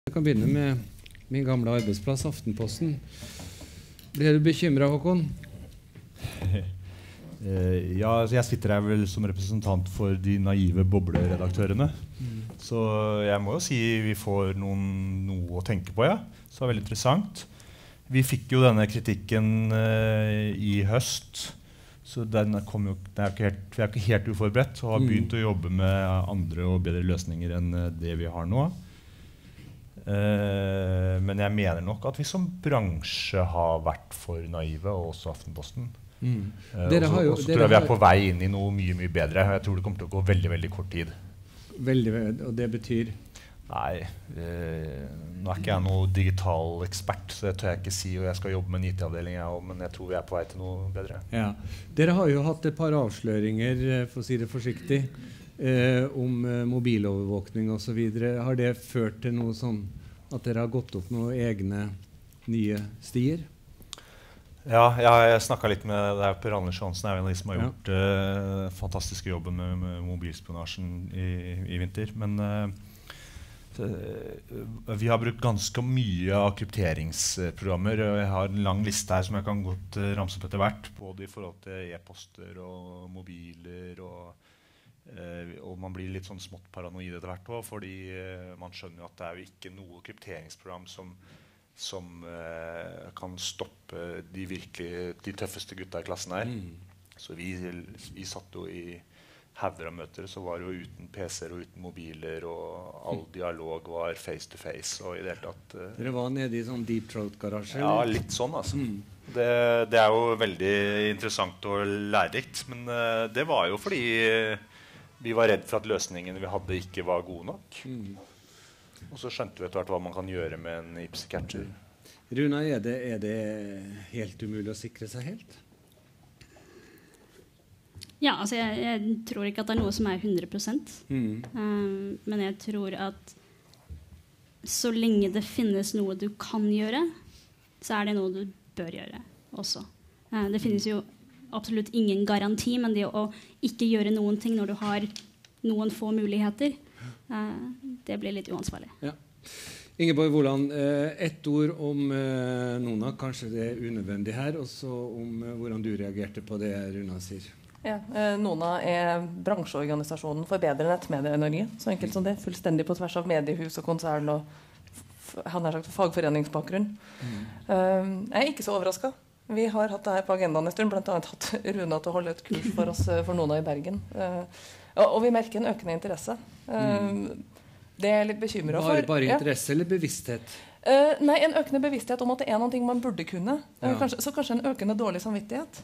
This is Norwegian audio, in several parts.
Jeg kan begynne med min gamle arbeidsplass, Aftenposten. Ble du bekymret, Håkon? Ja, jeg sitter her vel som representant for de naive bobleredaktørene. Så jeg må jo si vi får noe å tenke på, ja. Så det var veldig interessant. Vi fikk jo denne kritikken i høst, så den kom jo, vi er ikke helt uforberedt og har begynt å jobbe med andre og bedre løsninger enn det vi har nå. Men jeg mener nok at vi som bransje har vært for naive, og også Aftenposten. Og så tror jeg vi er på vei inn i noe mye bedre. Jeg tror det kommer til å gå veldig kort tid. Og det betyr? Nei, nå er ikke jeg noe digital ekspert, så det tør jeg ikke si, og jeg skal jobbe med en IT-avdeling, men jeg tror vi er på vei til noe bedre. Ja. Dere har jo hatt et par avsløringer, for å si det forsiktig, om mobilovervåkning og så videre. Har det ført til noe sånn at dere har gått opp noen egne nye stier? Ja, jeg snakket litt med Per Anders Hansen, er en av de som har gjort fantastiske jobben med mobilspionasjen i vinter. Men vi har brukt ganske mye av krypteringsprogrammer. Jeg har en lang liste her som jeg kan godt ramse opp etter hvert, både i forhold til e-poster og mobiler, og man blir litt sånn smått paranoid etter hvert også, fordi man skjønner jo at det er jo ikke noe krypteringsprogram som kan stoppe de tøffeste gutta i klassen her. Så vi satt jo i hauger av møter, så var det jo uten PC-er og uten mobiler, og all dialog var face to face. Og i det hele tatt, dere var nede i sånn deep throat-garasje? Ja, litt sånn altså. Det er jo veldig interessant og lærerikt, men det var jo fordi vi var redd for at løsningene vi hadde ikke var gode nok. Og så skjønte vi etter hvert hva man kan gjøre med en IPSC-catcher. Runa, er det helt umulig å sikre seg helt? Ja, altså jeg tror ikke at det er noe som er 100%. Men jeg tror at så lenge det finnes noe du kan gjøre, så er det noe du bør gjøre også. Det finnes jo absolutt ingen garanti, men det å ikke gjøre noen ting når du har noen få muligheter, det blir litt uansvarlig. Ja. Ingeborg Woland, ett ord om Nona, kanskje det er unødvendig her, og så om hvordan du reagerte på det Runa sier. Ja, Nona er bransjeorganisasjonen for bedre nettmedier i Norge, så enkelt som det, fullstendig på tvers av mediehus og konsern og han har sagt fagforeningsbakgrunn. Jeg er ikke så overrasket. Vi har hatt det her på agendaen en stund, blant annet hatt Runa til å holde et kurs for oss for Nona i Bergen. Og vi merker en økende interesse. Det er jeg litt bekymret for. Bare interesse eller bevissthet? Nei, en økende bevissthet om at det er noe man burde kunne. Så kanskje en økende dårlig samvittighet.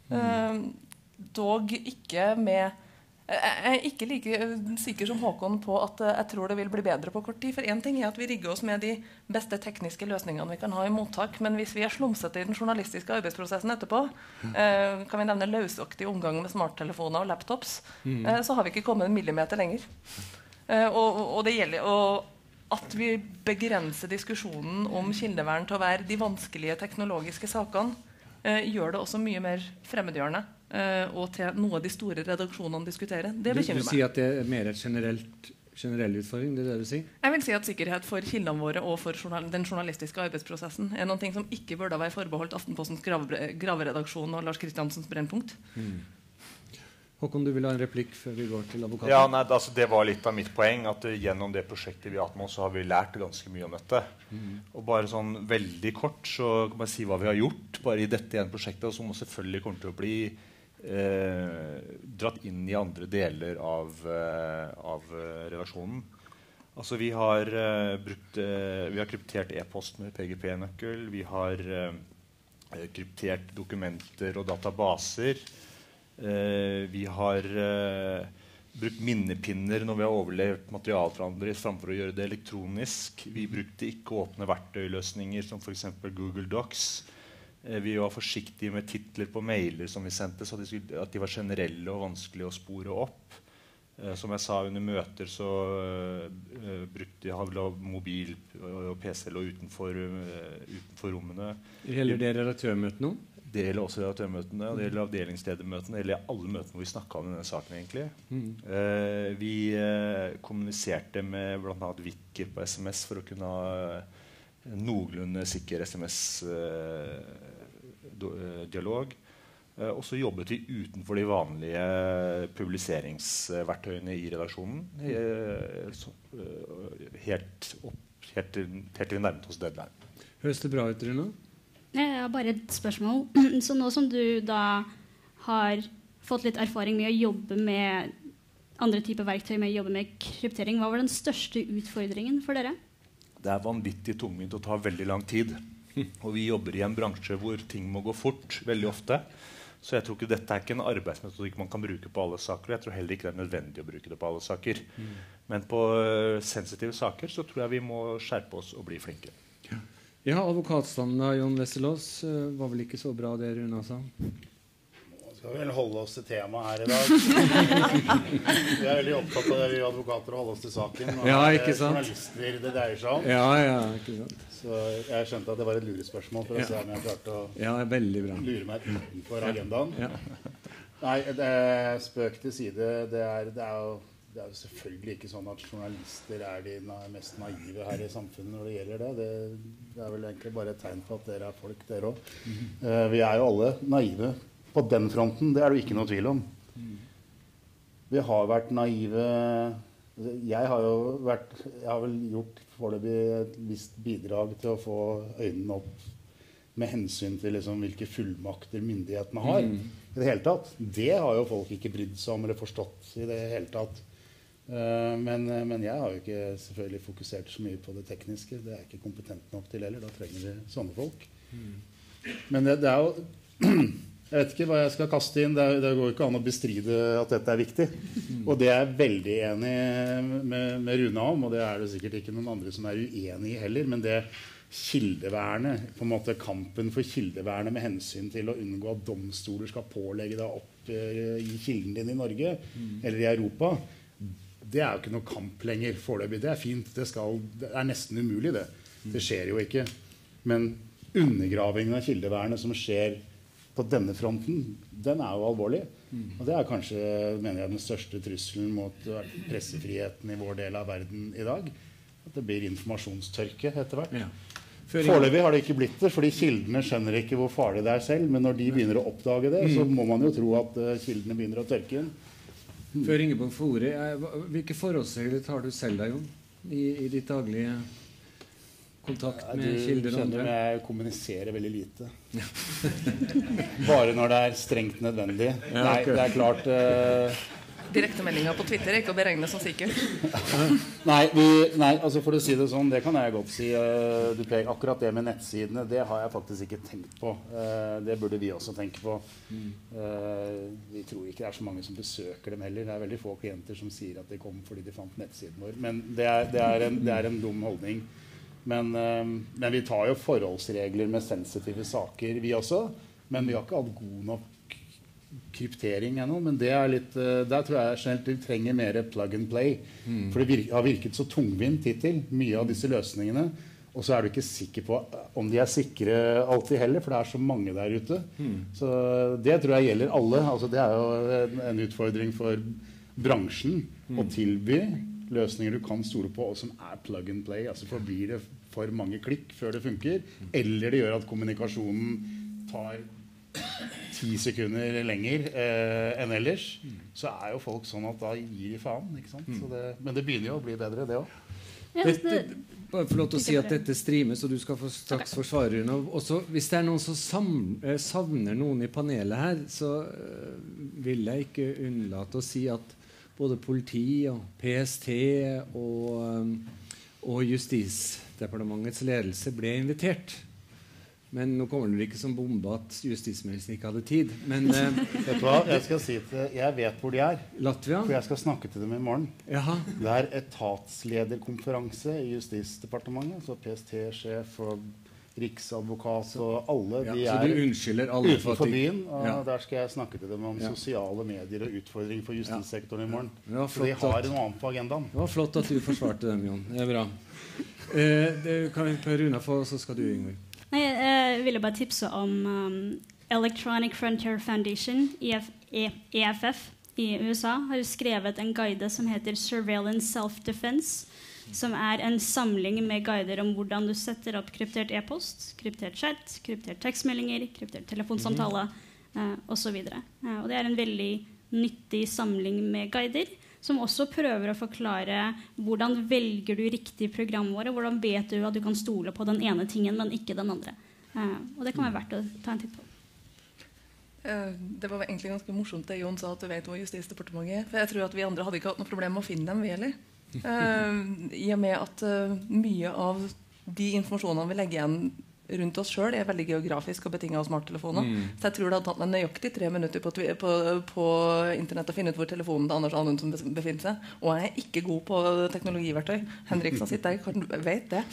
Dog ikke med... Jeg er ikke like sikker som Håkon på at jeg tror det vil bli bedre på kort tid. For en ting er at vi rigger oss med de beste tekniske løsningene vi kan ha i mottak, men hvis vi er slumsete i den journalistiske arbeidsprosessen etterpå, kan vi nevne løsaktig omgang med smarttelefoner og laptops, så har vi ikke kommet en millimeter lenger. Og det gjelder at vi begrenser diskusjonen om kildevern til å være de vanskelige teknologiske sakene, gjør det også mye mer fremmedgjørende og til noe de store redaksjonene diskuterer. Det bekymrer meg. Du sier at det er mer et generell utfordring, det er det du sier? Jeg vil si at sikkerhet for kildene våre og for den journalistiske arbeidsprosessen er noe som ikke burde være forbeholdt Aftenpostens graveredaksjon og Lars Kristiansens Brennpunkt. Håkon, du vil ha en replikk før vi går til advokaten? Ja, nei, altså, det var litt av mitt poeng, at gjennom det prosjektet vi har hatt med oss, så har vi lært ganske mye om dette. Og bare sånn veldig kort, så kan man si hva vi har gjort, bare i dette ene prosjektet, som selvfølgelig kommer til å bli dratt inn i andre deler av redaksjonen. Altså, vi har kryptert e-post med PGP-nøkkel, vi har kryptert dokumenter og databaser. Vi har brukt minnepinner når vi har overlevert material fra andre framfor å gjøre det elektronisk. Vi brukte ikke åpne verktøyløsninger som for eksempel Google Docs. Vi var forsiktige med titler på mailer som vi sendte, så at de var generelle og vanskelig å spore opp. Som jeg sa under møter, så brukte jeg mobil og PC lå utenfor rommene. Gjelder det redaktørmøtet nå? Det gjelder også redaktørmøtene, og det gjelder avdelingsledermøtene, det gjelder alle møtene hvor vi snakket om denne saken egentlig. Vi kommuniserte med blant annet Vikker på SMS for å kunne ha noenlunde sikker SMS-dialog. Og så jobbet vi utenfor de vanlige publiseringsverktøyene i redaksjonen, helt til vi nærmet oss deadline. Høres det bra ut, Runa? Jeg har bare et spørsmål. Så nå som du da har fått litt erfaring med å jobbe med andre typer verktøy, med å jobbe med kryptering, hva var den største utfordringen for dere? Det vanvittig tungvint og tar veldig lang tid. Og vi jobber i en bransje hvor ting må gå fort, veldig ofte. Så jeg tror ikke dette ikke en arbeidsmetodikk man kan bruke på alle saker. Jeg tror heller ikke det nødvendig å bruke det på alle saker. Men på sensitive saker så tror jeg vi må skjerpe oss og bli flinke. Ja, advokatstanden da, Jon Wesselås, var vel ikke så bra det Runa sa? Nå skal vi vel holde oss til temaet her i dag. Vi veldig opptatt av det, vi advokater, å holde oss til saken. Og ja, ikke sant? Journalister det dreier seg om. Ja, ikke sant. Så jeg skjønte at det var et lurespørsmål for å se om jeg klarte å veldig bra. Lure meg utenfor agendaen. Nei, spøk til side, det er jo selvfølgelig ikke sånn at journalister er de mest naive her i samfunnet når det gjelder det. Det er vel egentlig bare et tegn på at dere er folk, dere også. Vi er jo alle naive på den fronten, det er det ikke noe tvil om. Vi har vært naive. Jeg har vel gjort foreløpig et visst bidrag til å få øynene opp med hensyn til liksom hvilke fullmakter myndighetene har i det hele tatt. Det har jo folk ikke brydd seg om eller forstått i det hele tatt. Men jeg har jo ikke selvfølgelig fokusert så mye på det tekniske. Det er ikke kompetent nok til heller. Da trenger vi sånne folk. Men det er jo jeg vet ikke hva jeg skal kaste inn. Det går ikke an å bestride at dette er viktig. Og det er jeg veldig enig med Runa om, og det er det sikkert ikke noen andre som er uenig i heller. Men det kildevernet, på en måte kampen for kildevernet med hensyn til å unngå at domstoler skal pålegge deg opp i kilden din i Norge eller i Europa, det er jo ikke noe kamp lenger foreløpig. Det er fint. Det er nesten umulig, det. Det skjer jo ikke. Men undergravingen av kildevernet som skjer på denne fronten, den er jo alvorlig. Og det er kanskje, mener jeg, den største trusselen mot pressefriheten i vår del av verden i dag. At det blir informasjonstørke etter hvert. Foreløpig har det ikke blitt det, fordi kildene skjønner ikke hvor farlig det er selv. Men når de begynner å oppdage det, så må man jo tro at kildene begynner å tørke inn. Før Ingeborg Fore, hvilke forholdsregler tar du selv da, Jon? I ditt daglige kontakt med kilder og andre? Jeg kommuniserer veldig lite. Bare når det er strengt nødvendig. Nei, det er klart... Direktemeldinger på Twitter er ikke å beregne som sikkert. Nei, altså for å si det sånn, det kan jeg godt si. Akkurat det med nettsidene, det har jeg faktisk ikke tenkt på. Det burde vi også tenke på. Vi tror ikke det er så mange som besøker dem heller. Det er veldig få klienter som sier at de kom fordi de fant nettsiden vår. Men det er en dum holdning. Men vi tar jo forholdsregler med sensitive saker, vi også. Men vi har ikke hatt god nok kryptering ennå, men det er litt der tror jeg generelt vi trenger mer plug and play, for det har virket så tungvint hittil, mye av disse løsningene, og så er du ikke sikker på om de er sikre alltid heller, for det er så mange der ute. Så det tror jeg gjelder alle. Altså det er jo en utfordring for bransjen å tilby løsninger du kan stole på, og som er plug and play. Altså for blir det for mange klikk før det funker, eller det gjør at kommunikasjonen tar 10 sekunder lenger enn ellers, så er jo folk sånn at da gir de faen, ikke sant? Men det begynner jo å bli bedre, det også. Bare få lov til å si at dette streames, og du skal straks forsvare den. Også, hvis det er noen som savner noen i panelet her, så vil jeg ikke unnlate å si at både politi og PST og Justisdepartementets ledelse ble invitert. Men nå kommer det ikke som bombe at justisministeren ikke hadde tid. Men, vet du hva? Jeg vet hvor de er. Latvia? For jeg skal snakke til dem i morgen. Jaha. Det er etatslederkonferanse i Justisdepartementet. Så PST-sjef og riksadvokat og alle. De så du unnskylder alle utenfor byen. Og der skal jeg snakke til dem om sosiale medier og utfordring for justissektoren i morgen. Så de har noe annet på agendaen. Det var flott at du forsvarte dem, Jon. Det er bra. Det kan vi på Runa få, så skal du, Ingrid. Nei, jeg ville bare tipse om Electronic Frontier Foundation, EFF, i USA har skrevet en guide som heter Surveillance Self-Defense, som en samling med guider om hvordan du setter opp kryptert e-post, kryptert chat, kryptert tekstmeldinger, kryptert telefonsamtale, og så videre. Og det en veldig nyttig samling med guider, som også prøver å forklare hvordan velger du riktig programvare, hvordan vet du at du kan stole på den ene tingen, men ikke den andre. Og det kan være verdt å ta en titt på. Det var egentlig ganske morsomt det Jon sa, at du vet hvor Justisdepartementet for jeg tror at vi andre hadde ikke hatt noe problem med å finne dem, vi heller. I og med at mye av de informasjonene vi legger igjen rundt oss selv veldig geografisk og betinget av smarttelefoner. Så jeg tror det hadde tatt meg nøyaktig 3 minutter på internett å finne ut hvor telefonen til Anders Anundsen befinner seg. Og jeg ikke god på teknologiverktøy. Henrik som sitter der, vet det.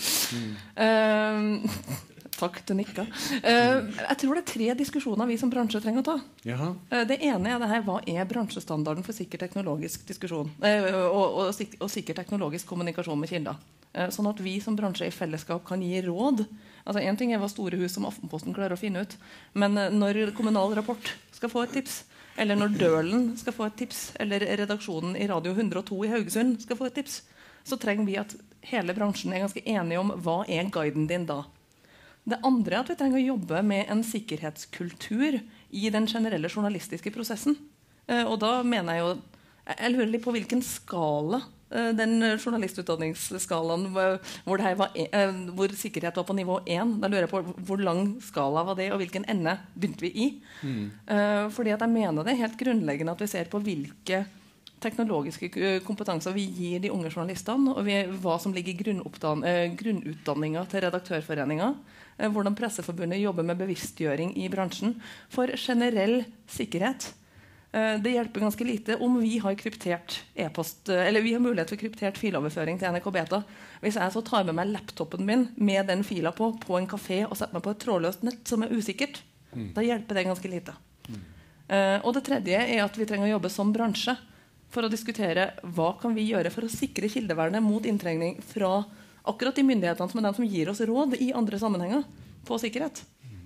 Takk, du nikka. Jeg tror det 3 diskusjoner vi som bransje trenger å ta. Jaha. Det ene det her, hva bransjestandarden for sikker teknologisk diskusjon og sikker teknologisk kommunikasjon med kilder? Sånn at vi som bransje i fellesskap kan gi råd. Altså en ting hva store hus som Aftenposten klarer å finne ut, men når Kommunal Rapport skal få et tips, eller når Dølen skal få et tips, eller redaksjonen i Radio 102 i Haugesund skal få et tips, så trenger vi at hele bransjen ganske enige om hva guiden din da. Det andre at vi trenger å jobbe med en sikkerhetskultur i den generelle journalistiske prosessen. Og da mener jeg lurer litt på hvilken skala, den journalistutdanningsskalaen hvor sikkerhet var på nivå 1, da lurer jeg på hvor lang skala var det, og hvilken ende begynte vi i. Fordi at jeg mener det helt grunnleggende at vi ser på hvilke teknologiske kompetanser vi gir de unge journalistene, og hva som ligger i grunnutdanningen til redaktørforeningen, hvordan Presseforbundet jobber med bevisstgjøring i bransjen for generell sikkerhet. Det hjelper ganske lite om vi har kryptert e-post, eller vi har mulighet for kryptert filoverføring til NRK Beta. Hvis jeg så tar med meg laptopen min med den fila på en kafé og setter meg på et trådløst nett som usikkert, da hjelper det ganske lite. Og det tredje at vi trenger å jobbe som bransje for å diskutere hva kan vi gjøre for å sikre kildevernet mot inntrengning fra akkurat de myndighetene som de som gir oss råd i andre sammenhenger på sikkerhet.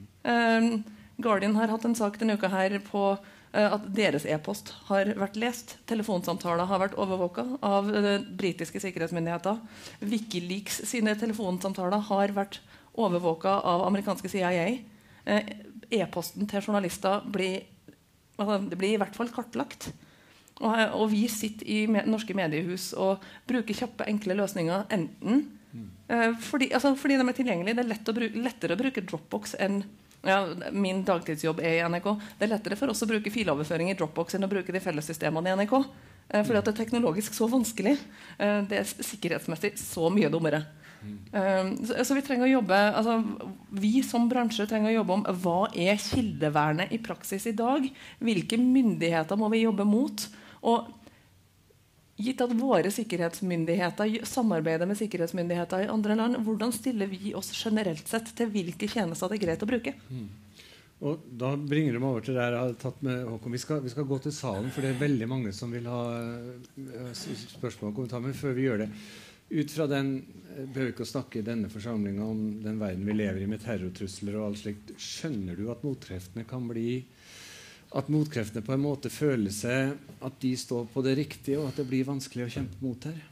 Guardian har hatt en sak denne uka her på at deres e-post har vært lest. Telefonsamtaler har vært overvåket av britiske sikkerhetsmyndigheter. Wikileaks sine telefonsamtaler har vært overvåket av amerikanske CIA. E-posten til journalister blir i hvert fall kartlagt. Og vi sitter i norske mediehus og bruker kjappe, enkle løsninger enten fordi de tilgjengelige. Det lettere å bruke Dropbox enn min dagtidsjobb i NRK. Det lettere for oss å bruke filoverføring i Dropbox enn å bruke de fellessystemene i NRK. Fordi at det teknologisk så vanskelig. Det sikkerhetsmessig så mye dummere. Så vi trenger å jobbe vi som bransje trenger å jobbe om hva kildevernet i praksis i dag, hvilke myndigheter må vi jobbe mot, og gitt at våre sikkerhetsmyndigheter samarbeider med sikkerhetsmyndigheter i andre land, hvordan stiller vi oss generelt sett til hvilke tjenester det greit å bruke? Og da bringer de over til det jeg har tatt med Håkon. Vi skal gå til salen, for det veldig mange som vil ha spørsmål og kommentarer, men før vi gjør det, ut fra den, behøver ikke å snakke i denne forsamlingen om den verden vi lever i med terrortrusler og alt slikt, skjønner du at motkreftene kan bli at motkreftene på en måte føler seg at de står på det riktige, og at det blir vanskelig å kjempe mot her?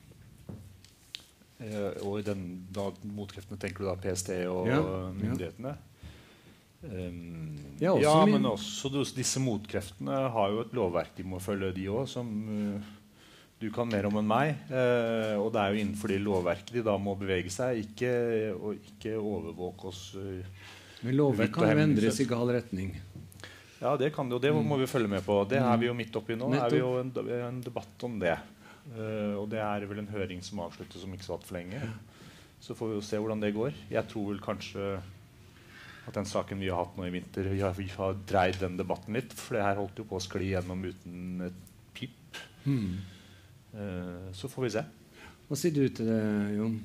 Og da motkreftene tenker du da PST og myndighetene? Men også disse motkreftene har jo et lovverk de må følge, de også, som du kan mer om enn meg. Og det jo innenfor de lovverket de da må bevege seg, ikke overvåke oss. Men lovverk kan jo endres i gal retning. Ja, det kan det, og det må vi følge med på. Det vi jo midt oppi nå. Vi jo en debatt om det. Og det vel en høring som avsluttes om ikke så for lenge. Så får vi jo se hvordan det går. Jeg tror vel kanskje at den saken vi har hatt nå i vinter, vi har dreid den debatten litt, for det her holdt jo på å skli gjennom uten et pip. Så får vi se. Hva sier du til det, Jon?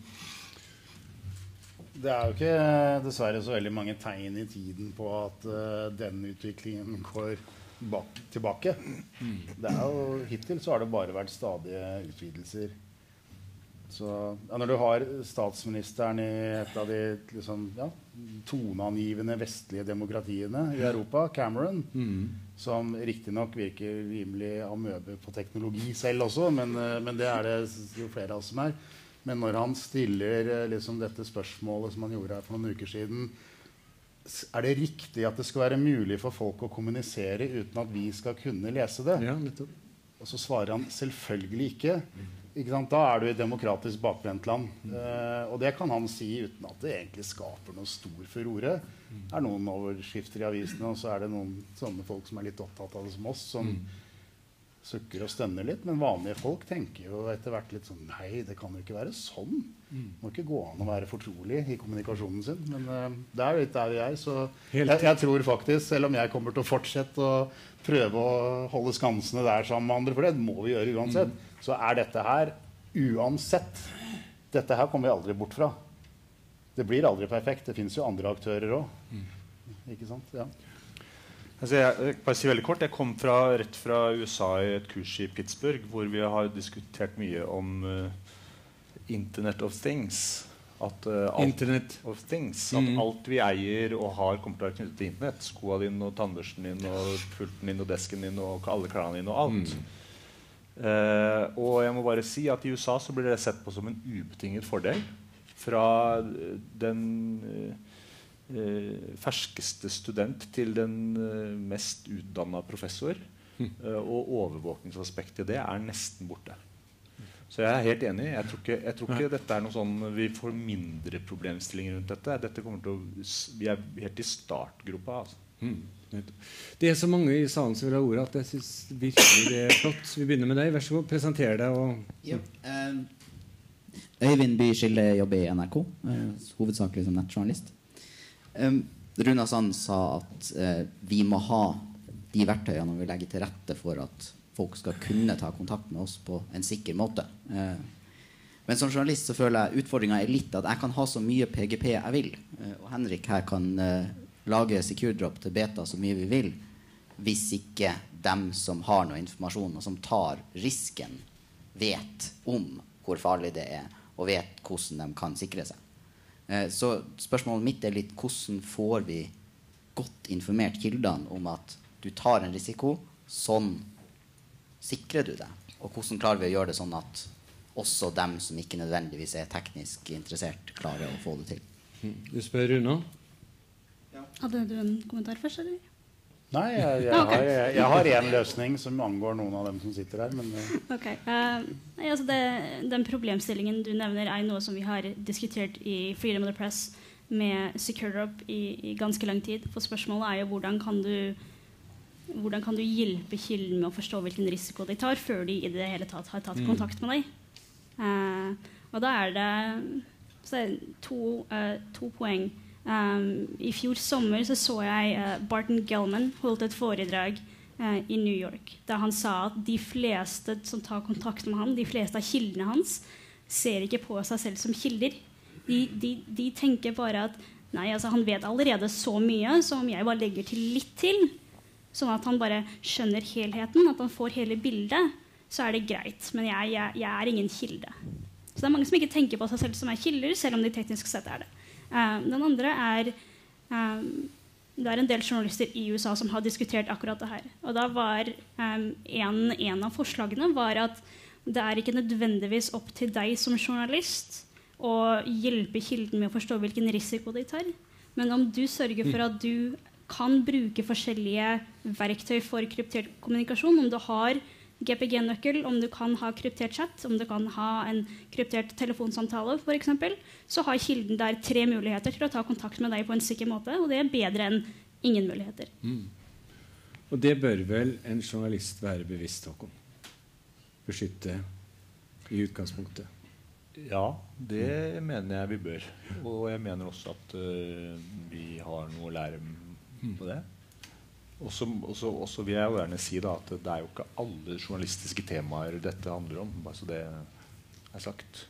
Det jo ikke dessverre så veldig mange tegn i tiden på at den utviklingen går tilbake. Hittil så har det bare vært stadige utvidelser. Så, ja, når du har statsministeren i et av de liksom, ja, toneangivende vestlige demokratiene i Europa, Cameron, som riktignok virker rimelig amøbe på teknologi selv også, men det er det jo flere av oss som er. Men når han stiller liksom dette spørsmålet som han gjorde her for noen uker siden, er det riktig at det skal være mulig for folk å kommunisere uten at vi skal kunne lese det? Ja, nettopp. Og så svarer han selvfølgelig ikke. Ikke sant? Da er du i demokratisk bakvendtland. Og det kan han si uten at det egentlig skaper noe stor furore. Det er noen overskrifter i avisene, og så er det noen sånne folk som er litt opptatt av det som oss, som sukker og stønner litt. Men vanlige folk tenker jo etter hvert litt sånn, nei, det kan jo ikke være sånn. Det må ikke gå an å være fortrolig i kommunikasjonen sin. Men det er litt der vi er. Så jeg tror faktisk, selv om jeg kommer til å fortsette å prøve å holde skansene der sammen med andre, for det må vi gjøre uansett, så er dette her uansett. Dette her kommer vi aldri bort fra. Det blir aldri perfekt. Det finnes jo andre aktører også. Ikke sant? Ja. Altså jeg bare si veldig kort. Jeg kom rett fra USA i et kurs i Pittsburgh, hvor vi har diskutert mye om Internet of Things. Internet of Things. At alt vi eier og har kommer til å være knyttet til Internett. Skoa dine og tannbørsten din og pulten din og desken din og alle klærne dine og alt. Og jeg må bare si at i USA så blir det sett på som en ubetinget fordel fra den ferskeste student til den mest utdannet professor. Og overvåkningsaspektet det er nesten borte. Så jeg er helt enig. Jeg tror ikke dette er noe sånn vi får mindre problemstillinger rundt dette. Dette kommer til å, vi er helt i startgruppa. Altså. Det er så mange i salen som vil ha ordet at jeg synes virkelig det er flott. Vi begynner med deg. Vær så god, presenter deg. Og... Ja. Øyvind By Skilde jobber i NRK, hovedsakelig som nettjournalist. Runa Sand sa at vi må ha de verktøyene når vi legger til rette for at folk skal kunne ta kontakt med oss på en sikker måte. Men som journalist så føler jeg utfordringen er litt at jeg kan ha så mye PGP jeg vil, og Henrik her kan lage SecureDrop til beta så mye vi vil, hvis ikke dem som har noe informasjon og som tar risken vet om hvor farlig det er og vet hvordan de kan sikre seg. Så spørsmålet mitt er litt hvordan får vi godt informert kildene om at du tar en risiko, sånn sikrer du det, og hvordan klarer vi å gjøre det sånn at også dem som ikke nødvendigvis er teknisk interessert klarer å få det til. Du spør Runa? Ja. Hadde du en kommentar først, eller? Nei, jeg har en løsning som angår noen av dem som sitter her. Men, okay. Altså den problemstillingen du nevner er noe som vi har diskutert i Freedom of the Press med SecureDrop i ganske lang tid. For spørsmålet er jo hvordan kan du hjelpe kilden med å forstå hvilken risiko de tar før de i det hele tatt har tatt kontakt med deg. Og da er det to poeng. I fjor sommer så jeg Barton Gellman holdt et foredrag i New York der han sa at de fleste som tar kontakt med han, de fleste av kildene hans ser ikke på seg selv som kilder. De tenker bare at nei, altså, han vet allerede så mye, så om jeg bare legger til litt til sånn at han bare skjønner helheten, at han får hele bildet, så er det greit, men jeg er ingen kilde. Så det er mange som ikke tenker på seg selv som er kilder, selv om de teknisk sett er det. Den andre er det er en del journalister i USA som har diskutert akkurat det her. Og da var en av forslagene var at det er ikke nødvendigvis opp til deg som journalist å hjelpe kilden med å forstå hvilken risiko de tar. Men om du sørger for at du kan bruke forskjellige verktøy for kryptert kommunikasjon, om du har GPG-nøkkel, om du kan ha kryptert chat, om du kan ha en kryptert telefonsamtale for eksempel, så har kilden der 3 muligheter til å ta kontakt med deg på en sikker måte, og det er bedre enn ingen muligheter. Og det bør vel en journalist være bevisst om? Beskytte i utgangspunktet? Ja, det mener jeg vi bør. Og jeg mener også at vi har noe å lære på det. Også vil jeg jo gjerne si da, at det er jo ikke alle journalistiske temaer dette handler om, bare så det er sagt.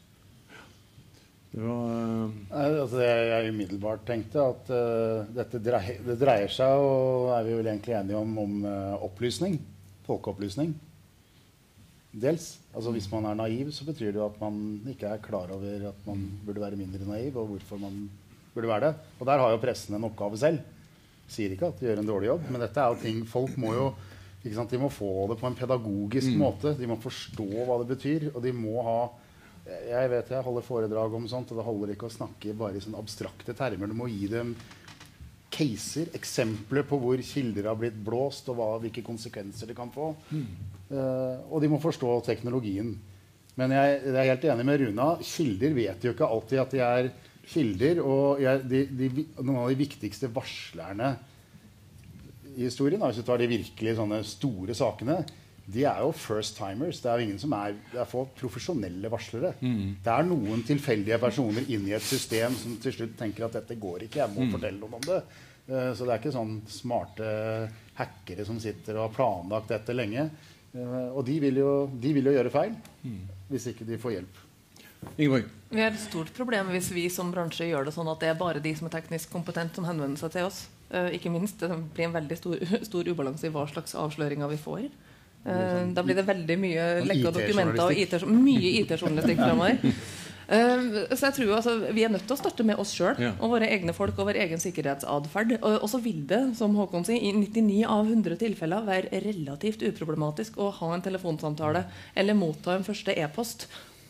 Altså jeg umiddelbart tenkte at det dreier seg, og er vi vel egentlig enige om opplysning, folkeopplysning. dels. Altså hvis man naiv, så betyr det jo at man ikke klar over at man burde være mindre naiv, og hvorfor man burde være det. Og der har jo pressen en oppgave selv. Sier ikke at de gjør en dårlig jobb, men dette jo ting, folk må jo, ikke sant, de må få det på en pedagogisk måte. De må forstå hva det betyr, og de må ha, jeg holder foredrag om sånt, og det holder ikke å snakke bare i sånne abstrakte termer. Du må gi dem caser, eksempler på hvor kilder har blitt blåst, og hvilke konsekvenser det kan få. Og de må forstå teknologien. Men jeg helt enig med Runa. Kilder vet jo ikke alltid at de kilder, og noen av de viktigste varslerne i historien, hvis du tar de virkelig sånne store sakene, de jo first timers. Det jo ingen som det få profesjonelle varslere. Det noen tilfeldige personer inne i et system som til slutt tenker at dette går ikke, jeg må fortelle noen om det. Så det ikke sånn smarte hackere som sitter og har planlagt dette lenge. Og de vil jo gjøre feil hvis ikke de får hjelp. Ingeborg? Vi har et stort problem hvis vi som bransje gjør det sånn at det bare de som teknisk kompetent som henvender seg til oss. Ikke minst, det blir en veldig stor ubalanse i hva slags avsløringer vi får. Da blir det veldig mye lekka dokumenter og mye IT-journalistikk fremover. Så jeg tror altså, vi nødt til å starte med oss selv og våre egne folk og vår egen sikkerhetsadferd. Og så vil det, som Håkon sier, i 99 av 100 tilfeller være relativt uproblematisk å ha en telefonsamtale eller motta en første e-post.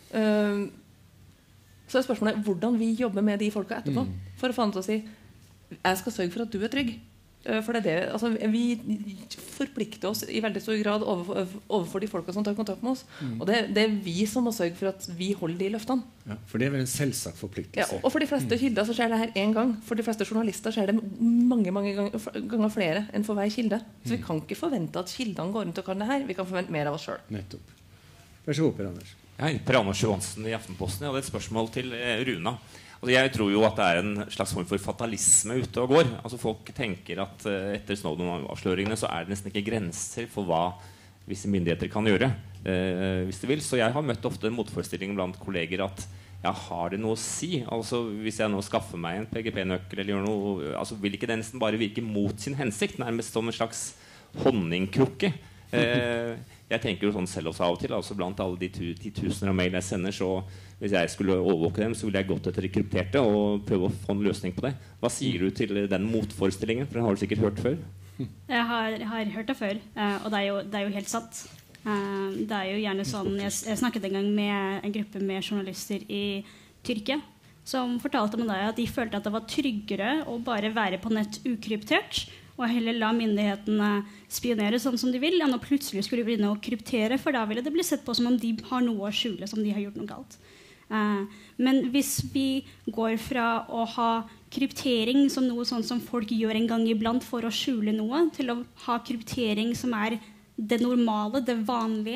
Så spørsmålet hvordan vi jobber med de folka etterpå for å få dem til å si jeg skal sørge for at du trygg. For det altså, vi forplikter oss i veldig stor grad overfor de folka som tar kontakt med oss. Og det vi som må sørge for at vi holder de løftene. Ja, for det vel en selvsagt forpliktelse. Ja, og for de fleste kilder så skjer det her en gang. For de fleste journalister skjer det mange ganger flere enn for hver kilde. Så vi kan ikke forvente at kildene går rundt og kan det her. Vi kan forvente mer av oss selv. Nettopp. Vær så god, Per Anders. Hei, Per Anders Johansen i Aftenposten. Jeg hadde et spørsmål til Runa. Jeg tror jo at det en slags form for fatalisme ute og går. Altså folk tenker at etter Snowden-avsløringene så det nesten ikke grenser for hva visse myndigheter kan gjøre hvis de vil. Så jeg har møtt ofte en motforestilling blant kolleger at har det noe å si? Altså hvis jeg nå skaffer meg en PGP-nøkkel eller gjør noe, altså vil ikke det nesten bare virke mot sin hensikt, nærmest som en slags honningkrukke? Jeg tenker jo sånn selv også av og til, altså blant alle de 10 000 av mail jeg sender, så hvis jeg skulle overvåke dem, så ville jeg gått etter de krypterte og prøve å få en løsning på det. Hva sier du til den motforestillingen? For den har du sikkert hørt før. Jeg har hørt det før, og det jo helt sant. Det jo gjerne sånn, jeg snakket en gang med en gruppe med journalister i Tyrkia, som fortalte meg at de følte at det var tryggere å bare være på nett ukryptert, og heller la myndighetene spionere sånn som de vil, enn å plutselig skulle begynne å kryptere, for da ville det bli sett på som om de har noe å skjule, som de har gjort noe galt. Men hvis vi går fra å ha kryptering som noe sånn som folk gjør en gang iblant for å skjule noe, til å ha kryptering som det normale, det vanlige,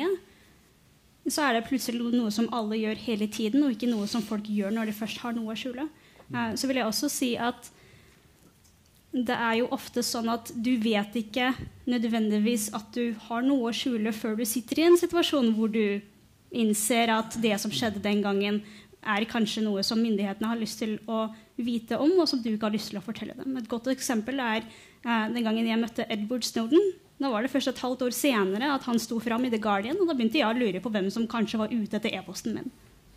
så det plutselig noe som alle gjør hele tiden, og ikke noe som folk gjør når de først har noe å skjule. Så vil jeg også si at det jo ofte sånn at du vet ikke nødvendigvis at du har noe å skjule før du sitter i en situasjon hvor du innser at det som skjedde den gangen kanskje noe som myndighetene har lyst til å vite om, og som du ikke har lyst til å fortelle dem. Et godt eksempel den gangen jeg møtte Edward Snowden. Da var det først et halvt år senere at han sto fram i The Guardian, og da begynte jeg å lure på hvem som kanskje var ute etter e-posten min.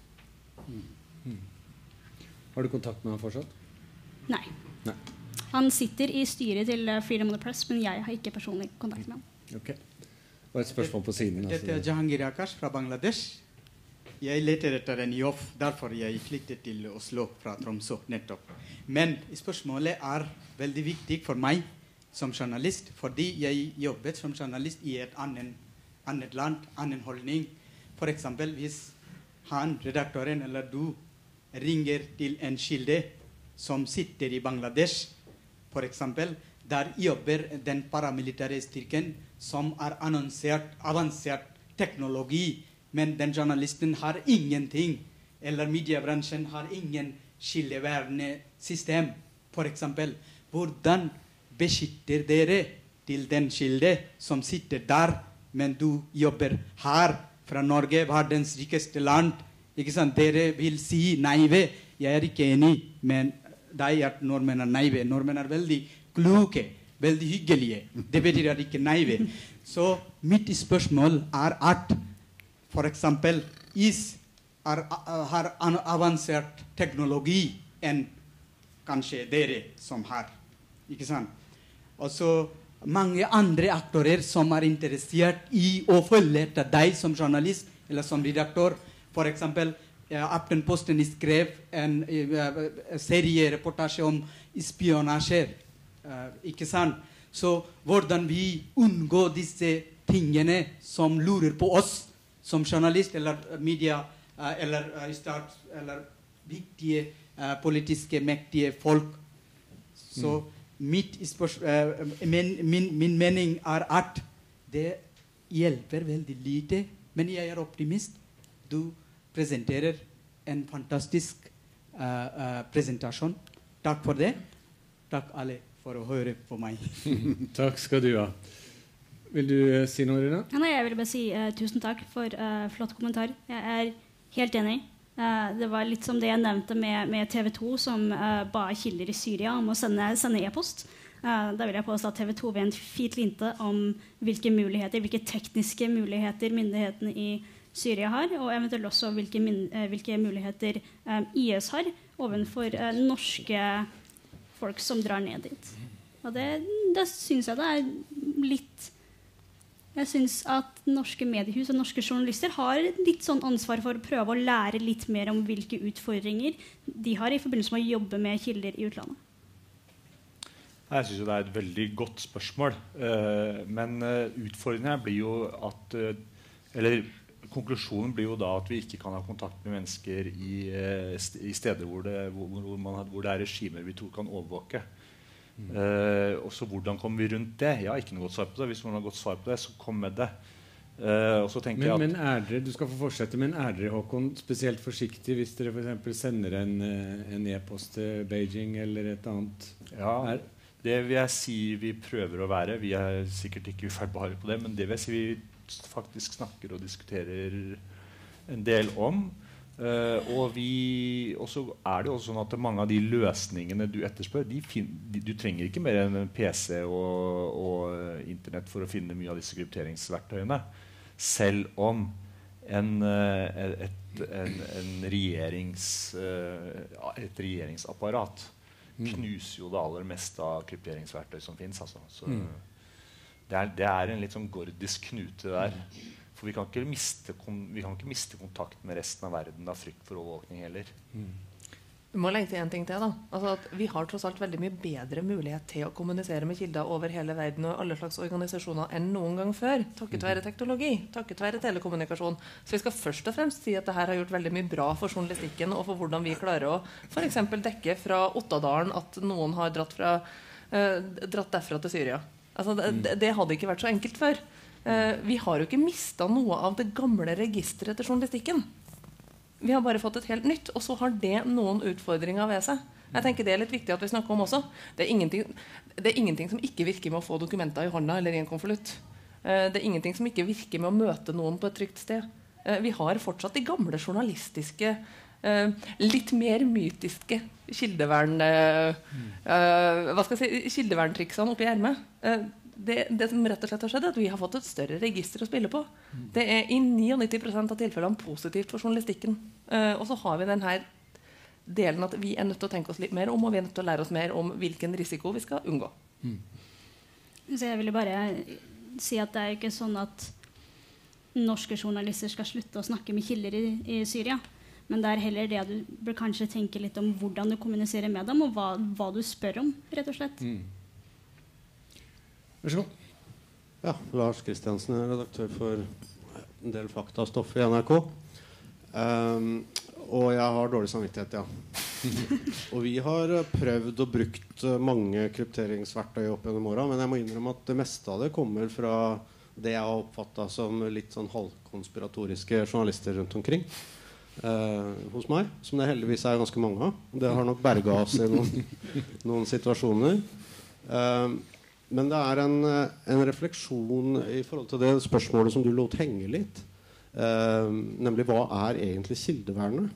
Har du kontakt med han fortsatt? Nei. Han sitter i styret til Freedom of the Press, men jeg har ikke personlig kontakt med han. Ok. Og et spørsmål på siden. Dette Jahangir Akash fra Bangladesh. Jeg leter etter en jobb, derfor jeg flyttet til Oslo fra Tromsø nettopp. Men spørsmålet veldig viktig for meg som journalist, fordi jeg jobbet som journalist i et annet land, annen holdning. For eksempel hvis redaktøren eller du ringer til en kilde som sitter i Bangladesh, for eksempel, der jobber den paramilitære styrken som annonsert avansert teknologi, men den journalisten har ingenting, eller mediebransjen har ingen skilleværende system. For eksempel, hvordan beskytter dere til den kilde som sitter der, men du jobber her fra Norge, verdens rikeste land? Ikke sant? Dere vil si naive. Jeg ikke enig, men deg nordmenn naive. Nordmenn veldig kloke, veldig hyggelige. Det betyr ikke naive. Så mitt spørsmål at for eksempel har avansert teknologi enn kanskje dere som har. Ikke sant? Og så mange andre aktører som er interessert i å følge etter deg som journalist eller som redaktør. For eksempel Aftenposten skrev en seriereportasje om spionasje. Ikke sant? Så hvordan vi unngår disse tingene som lurer på oss som journalist eller media eller stat eller viktige politiske mektige folk. Så min mening er at det hjelper veldig lite, men jeg er optimist. Du presenterer en fantastisk presentasjon. Takk for det. Takk alle for å høre på meg. Takk skal du ha. Vil du si noe, Rina? Nei, jeg vil bare si tusen takk for flott kommentar. Jeg er helt enig. Det var litt som det jeg nevnte med TV 2 som ba kilder i Syria om å sende e-post. Da vil jeg påstå at TV 2 vet fint lite om hvilke tekniske muligheter myndighetene i Syria har, og eventuelt også hvilke muligheter IS har overfor norske folk som drar ned dit. Og det synes jeg det er litt... Jeg synes at norske mediehus og norske journalister har litt sånn ansvar for å prøve å lære litt mer om hvilke utfordringer de har i forbindelse med å jobbe med kilder i utlandet. Jeg synes jo det er et veldig godt spørsmål. Men utfordringen blir jo at... Eller konklusjonen blir jo da at vi ikke kan ha kontakt med mennesker i steder hvor det er regimer vi tror kan overvåke. Og så hvordan kommer vi rundt det? Jeg har ikke noe godt svar på det. Hvis noen har godt svar på det, så kom med det. Og så tenker jeg at... Men er dere, du skal få fortsette, men er dere, Håkon, spesielt forsiktig hvis dere for eksempel sender en e-post til Beijing eller et annet? Ja, det vil jeg si vi prøver å være. Vi er sikkert ikke ufeilbare på det, men det vil jeg si vi faktisk snakker og diskuterer en del om. Og så er det også sånn at mange av de løsningene du etterspør, du trenger ikke mer enn en PC og internett for å finne mye av disse krypteringsverktøyene, selv om et regjeringsapparat knuser jo det aller meste av krypteringsverktøy som finnes, altså. Så det er en litt sånn gordisk knute der. For vi kan ikke miste kontakt med resten av verden av frykt for overvåkning heller. Vi må legge til en ting til da. Altså at vi har tross alt veldig mye bedre mulighet til å kommunisere med kilder over hele verden og alle slags organisasjoner enn noen gang før, takket være teknologi, takket være telekommunikasjon. Så vi skal først og fremst si at dette har gjort veldig mye bra for journalistikken og for hvordan vi klarer å for eksempel dekke fra Ottadalen at noen har dratt derfra til Syria. Altså det hadde ikke vært så enkelt før. Vi har jo ikke mistet noe av det gamle registeret til journalistikken. Vi har bare fått et helt nytt, og så har det noen utfordringer ved seg. Jeg tenker det er litt viktig at vi snakker om også. Det er ingenting som ikke virker med å få dokumenter i hånda eller i en konvolutt. Det er ingenting som ikke virker med å møte noen på et trygt sted. Vi har fortsatt de gamle journalistiske, litt mer mytiske kildeverntriksene oppi ermet. Det som rett og slett har skjedd, er at vi har fått et større register å spille på. Det er i 99% av tilfellene positivt for journalistikken. Og så har vi denne delen at vi er nødt til å tenke oss litt mer om, og vi er nødt til å lære oss mer om hvilken risiko vi skal unngå. Så jeg ville bare si at det er ikke sånn at norske journalister skal slutte å snakke med kilder i Syria. Men det er heller det at du bør kanskje tenke litt om hvordan du kommuniserer med dem, og hva du spør om, rett og slett. Vær så god. Ja, Lars Kristiansen er redaktør for en del faktastoff i NRK. Og jeg har dårlig samvittighet, ja. Og vi har prøvd og brukt mange krypteringsverktøy opp gjennom årene, men jeg må innrømme at det meste av det kommer fra det jeg har oppfattet som litt sånn halvkonspiratoriske journalister rundt omkring. Hos meg, som det heldigvis er ganske mange av. Det har nok berget oss i noen situasjoner. Men det er en refleksjon i forhold til det spørsmålet som du lot henge litt, nemlig hva er egentlig kildevernet?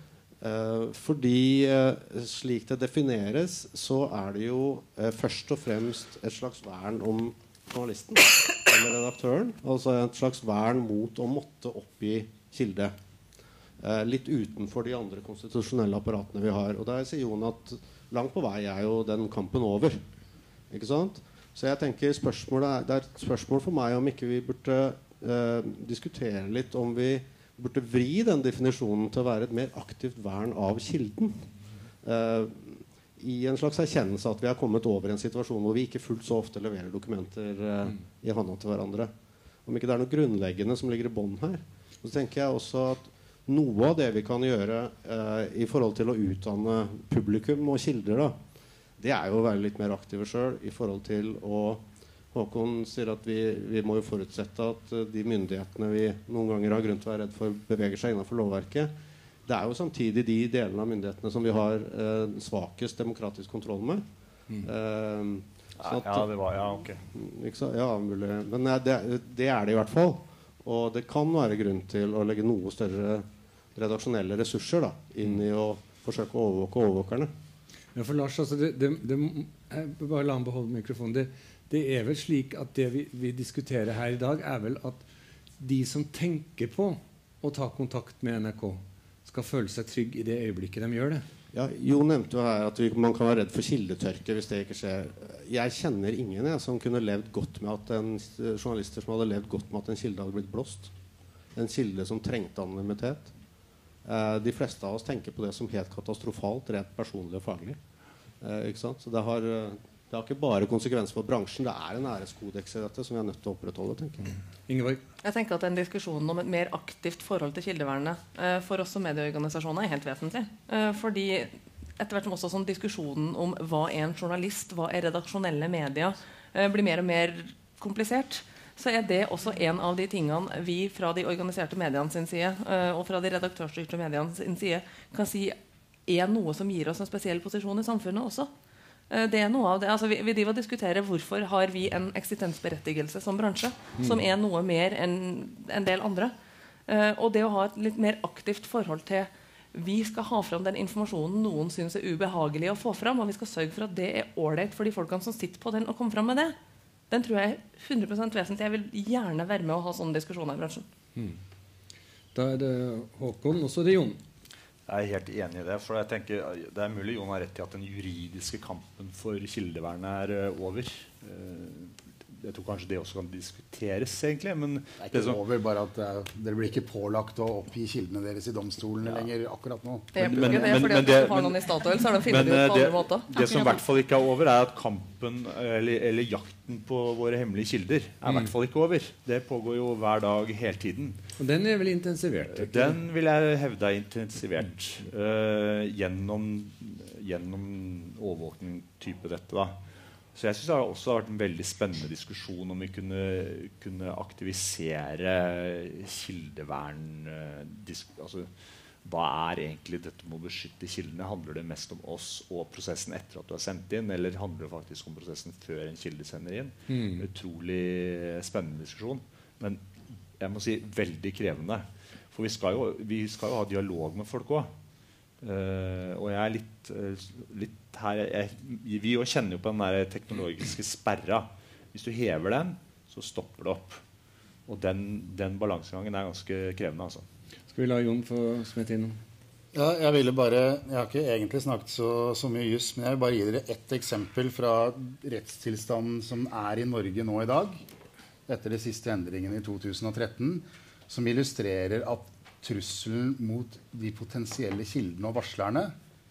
Fordi slik det defineres, så er det jo først og fremst et slags vern om journalisten, med redaktøren. Altså et slags vern mot å måtte oppgi kilde. Litt utenfor de andre konstitusjonelle apparatene vi har. Og der sier Jon at langt på vei jo den kampen over. Ikke sant? Så jeg tenker det er et spørsmål for meg om ikke vi burde diskutere litt om vi burde vri den definisjonen til å være et mer aktivt vern av kilden. I en slags erkjennelse at vi har kommet over en situasjon hvor vi ikke fullt så ofte leverer dokumenter i hånda til hverandre. Om ikke det er noe grunnleggende som ligger i bånd her. Og så tenker jeg også at noe av det vi kan gjøre i forhold til å utdanne publikum og kilder da, det jo å være litt mer aktive selv i forhold til å Håkon sier at vi må jo forutsette at de myndighetene vi noen ganger har grunn til å være redd for beveger seg innenfor lovverket. Det jo samtidig de delene av myndighetene som vi har svakest demokratisk kontroll med. Ok. Mulig. Men det det i hvert fall. Og det kan være grunn til å legge noe større redaksjonelle ressurser da, inn i å forsøke å overvåke overvåkerne. Ja, for Lars, altså bare la han beholde mikrofonen. Det vel slik at det vi diskuterer her i dag vel at de som tenker på å ta kontakt med NRK skal føle seg trygg i det øyeblikket de gjør det. Ja, Jo nevnte jo her at man kan være redd for kildetørke hvis det ikke skjer. Jeg kjenner ingen som kunne levd godt med at journalister som hadde levd godt med at en kilde hadde blitt blåst. En kilde som trengte anonymitet. De fleste av oss tenker på det som helt katastrofalt, rent personlig og faglig. Ikke sant? Så det har ikke bare konsekvenser for bransjen, det en æreskodeks i dette som vi nødt til å opprettholde, tenker jeg. Ingeborg? Jeg tenker at en diskusjon om et mer aktivt forhold til kildevernet for oss som medieorganisasjoner helt vesentlig. Fordi etter hvert som også sånn diskusjonen om hva en journalist, hva redaksjonelle media, blir mer og mer komplisert, så det også en av de tingene vi fra de organiserte mediene sin side og fra de redaktørstyrte mediene sin side kan si noe som gir oss en spesiell posisjon i samfunnet også. Det noe av det. Altså, vi driver og diskuterer hvorfor har vi en eksistensberettigelse som bransje, som noe mer enn en del andre. Og det å ha et litt mer aktivt forhold til vi skal ha fram den informasjonen noen synes ubehagelig å få fram, og vi skal sørge for at det ålreit for de folkene som sitter på den å komme fram med det. Den tror jeg 100% vesentlig. Jeg vil gjerne være med å ha sånne diskusjoner i bransjen. Da det Håkon, og så det Jon. Jeg helt enig i det, for jeg tenker det mulig Jon har rett i at den juridiske kampen for kildevernet over. Jeg tror kanskje det også kan diskuteres egentlig, men det ikke over, bare at dere blir ikke pålagt å oppgi kildene deres i domstolene lenger akkurat nå. Fordi at du har noen i Statoil, så det finner de ut på andre måter. Det som i hvert fall ikke over at kampen eller jakten på våre hemmelige kilder i hvert fall ikke over. Det pågår jo hver dag hele tiden. Og den vel intensivert? Ikke? Den vil jeg hevde intensivert gjennom overvåkning type dette da. Så jeg synes det også har vært en veldig spennende diskusjon om vi kunne aktivisere kildevern. Altså, hva egentlig dette med å beskytte kildene? Handler det mest om oss og prosessen etter at du har sendt inn, eller handler det faktisk om prosessen før en kilde sender inn? Utrolig spennende diskusjon, men jeg må si veldig krevende. For vi skal jo ha dialog med folk også. Og jeg litt her vi jo kjenner jo på den der teknologiske sperra. Hvis du hever den, så stopper det opp. Og den balansegangen ganske krevende altså. Skal vi la Jon få smette inn? Ja, jeg har ikke egentlig snakket så mye just, men jeg vil bare gi dere ett eksempel fra rettstilstanden som i Norge nå i dag, etter de siste endringene i 2013, som illustrerer at trusselen mot de potensielle kildene og varslerne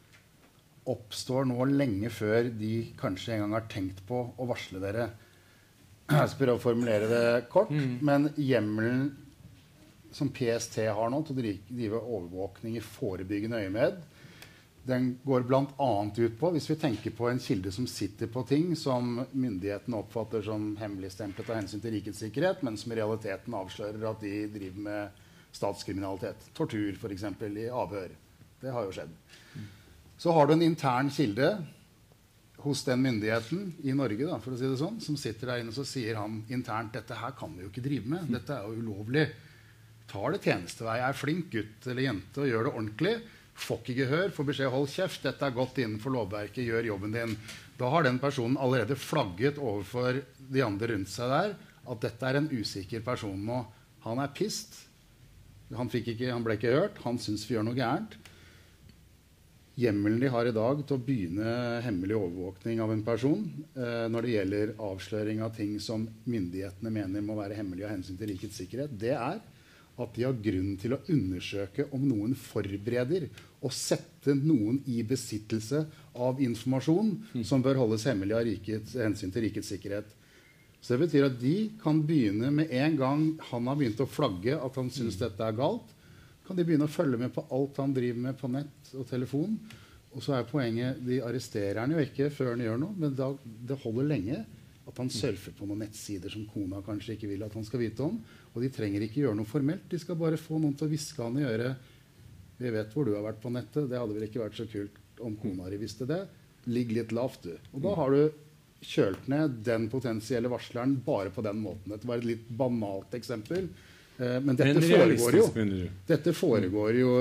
oppstår nå lenge før de kanskje en gang har tenkt på å varsle dere. Jeg skal prøve å formulere det kort, men hjemmelen som PST har nå til å drive overvåkning i forebyggende øyemed, den går blant annet ut på, hvis vi tenker på en kilde som sitter på ting som myndighetene oppfatter som hemmeligstemplet av hensyn til rikets sikkerhet, men som i realiteten avslører at de driver med statskriminalitet, tortur for eksempel, i avhør. Det har jo skjedd. Så har du en intern kilde hos den myndigheten i Norge, da, for å si det sånn, som sitter der inne, så sier han internt, dette her kan vi jo ikke drive med, dette jo ulovlig. Tar det tjenestevei, flink gutt eller jente og gjør det ordentlig, får ikke gehør, får beskjed, hold kjeft, dette godt innenfor lovverket, gjør jobben din. Da har den personen allerede flagget overfor de andre rundt seg der, at dette en usikker person nå. Han pissed. Han ble ikke hørt. Han synes vi gjør noe gærent. Hjemmelen de har i dag til å begynne hemmelig overvåkning av en person når det gjelder avsløring av ting som myndighetene mener må være hemmelig av hensyn til rikets sikkerhet, det at de har grunn til å undersøke om noen forbereder og sette noen i besittelse av informasjon som bør holdes hemmelig av hensyn til rikets sikkerhet. Så det betyr at de kan begynne med en gang han har begynt å flagge at han synes dette galt, kan de begynne å følge med på alt han driver med på nett og telefon. Og så poenget, de arresterer han jo ikke før han gjør noe, men det holder lenge at han surfer på noen nettsider som kona kanskje ikke vil at han skal vite om. Og de trenger ikke gjøre noe formelt, de skal bare få noen til å viske han i øret. Vi vet hvor du har vært på nettet, det hadde vel ikke vært så kult om kona di visste det. Ligg litt lavt, du. Og da har du kjølt ned den potensielle varsleren bare på den måten. Dette var et litt banalt eksempel. Men dette foregår jo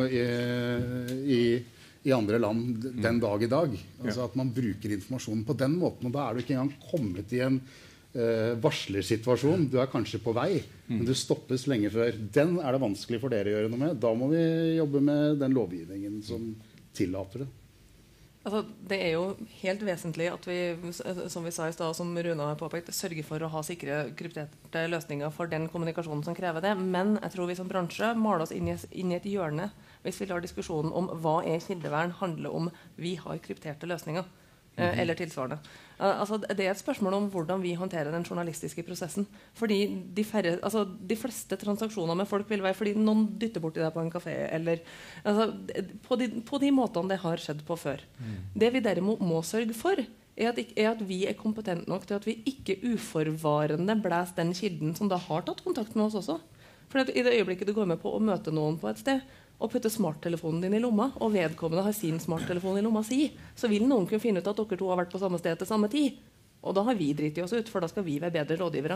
i andre land den dag i dag. Altså at man bruker informasjonen på den måten, og da du ikke engang kommet i en varslersituasjon. Du kanskje på vei, men du stoppes lenge før. Den det vanskelig for dere å gjøre noe med. Da må vi jobbe med den lovgivningen som tillater det. Altså, det jo helt vesentlig at vi, som vi sa i sted, som Runa har påpekt, sørger for å ha sikre krypterte løsninger for den kommunikasjonen som krever det. Men jeg tror vi som bransje maler oss inn i et hjørne hvis vi lar diskusjonen om hva kildevern handle om vi har krypterte løsninger. Eller tilsvarende. Altså, det et spørsmål om hvordan vi håndterer den journalistiske prosessen. Fordi de fleste transaksjoner med folk vil være fordi noen dytter borti deg på en kafé, eller altså, på de måtene det har skjedd på før. Det vi derimot må sørge for, at vi kompetente nok til at vi ikke uforvarende blæser den kilden som da har tatt kontakt med oss også. For i det øyeblikket du går med på å møte noen på et sted, og putte smarttelefonen din i lomma, og vedkommende har sin smarttelefon i lomma si, så vil noen kunne finne ut at dere to har vært på samme sted til samme tid. Og da har vi dritt i oss ut, for da skal vi være bedre rådgivere.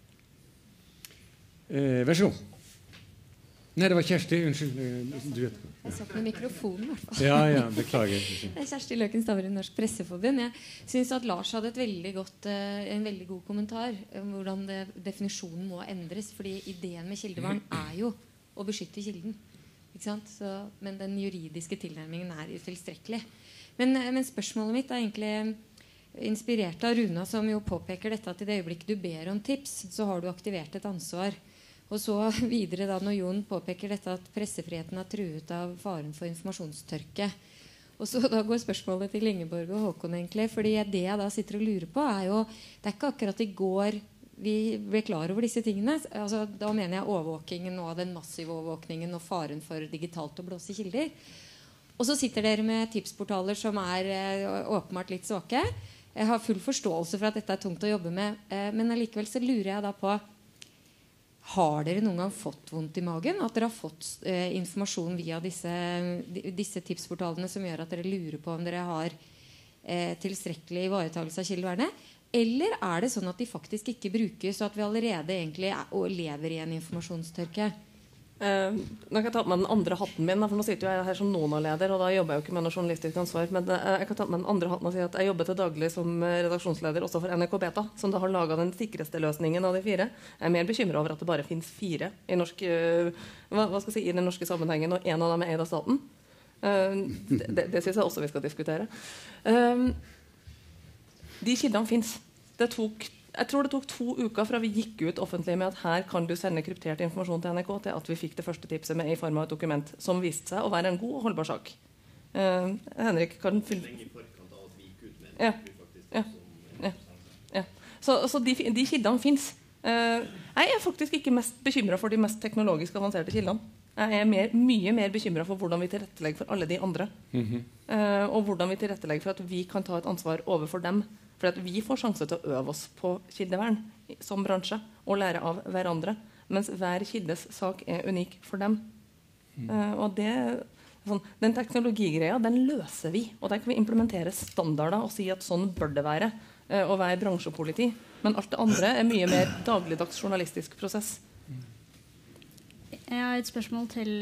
Vær så god. Nei, det var Kjersti. Unnskyld. Jeg satt med mikrofonen, i hvert fall. Ja, beklager. Kjersti Løken Stavre, Norsk Presseforbund. Jeg synes at Lars hadde en veldig god kommentar om hvordan definisjonen må endres, fordi ideen med kildevern jo å beskytte kilden. Ikke sant? Men den juridiske tilnærmingen utilstrekkelig. Men spørsmålet mitt egentlig inspirert av Runa, som jo påpeker dette at i det øyeblikket du ber om tips, så har du aktivert et ansvar. Og så videre da når Jon påpeker dette at pressefriheten truet av faren for informasjonstørke. Og så da går spørsmålet til Ingeborg og Håkon egentlig, fordi det jeg da sitter og lurer på jo, det ikke akkurat i går vi ble klar over disse tingene. Altså, da mener jeg overvåkingen og den massive overvåkningen og faren for digitalt å blåse kilder. Og så sitter dere med tipsportaler som åpenbart litt svake. Jeg har full forståelse for at dette tungt å jobbe med, men allikevel så lurer jeg da på, har dere noen gang fått vondt i magen? At dere har fått informasjon via disse tipsportalene som gjør at dere lurer på om dere har tilstrekkelig ivaretagelse av kildevernet? Eller det sånn at de faktisk ikke brukes, og at vi allerede egentlig lever i en informasjonstørke? Nå kan jeg ta med den andre hatten min, for nå sitter jeg her som NONA-leder, og da jobber jeg jo ikke med noe journalistisk ansvar, men jeg kan ta med den andre hatten og si at jeg jobber til daglig som redaksjonsleder også for NRK Beta, som da har laget den sikreste løsningen av de 4. Jeg mer bekymret over at det bare finnes 4 i norsk, i den norske sammenhengen, og en av dem eid av staten. Det synes jeg også vi skal diskutere. De kildene finnes. Jeg tror det tok 2 uker fra vi gikk ut offentlig med at her kan du sende kryptert informasjon til NRK, til at vi fikk det første tipset med i form av et dokument som viste seg å være en god og holdbar sak. Henrik, kan du fylle? Lenge i forkant av at vi gikk ut med det. Så de kildene finnes. Jeg faktisk ikke mest bekymret for de mest teknologisk avanserte kildene. Jeg mye mer bekymret for hvordan vi tilrettelegger for alle de andre. Og hvordan vi tilrettelegger for at vi kan ta et ansvar overfor dem. For at vi får sjanse til å øve oss på kildevern som bransje og lære av hverandre, mens hver kildes sak unik for dem. Og den teknologigreia, den løser vi, og der kan vi implementere standarder og si at sånn bør det være å være bransjepoliti. Men alt det andre mye mer dagligdags journalistisk prosess. Jeg har et spørsmål til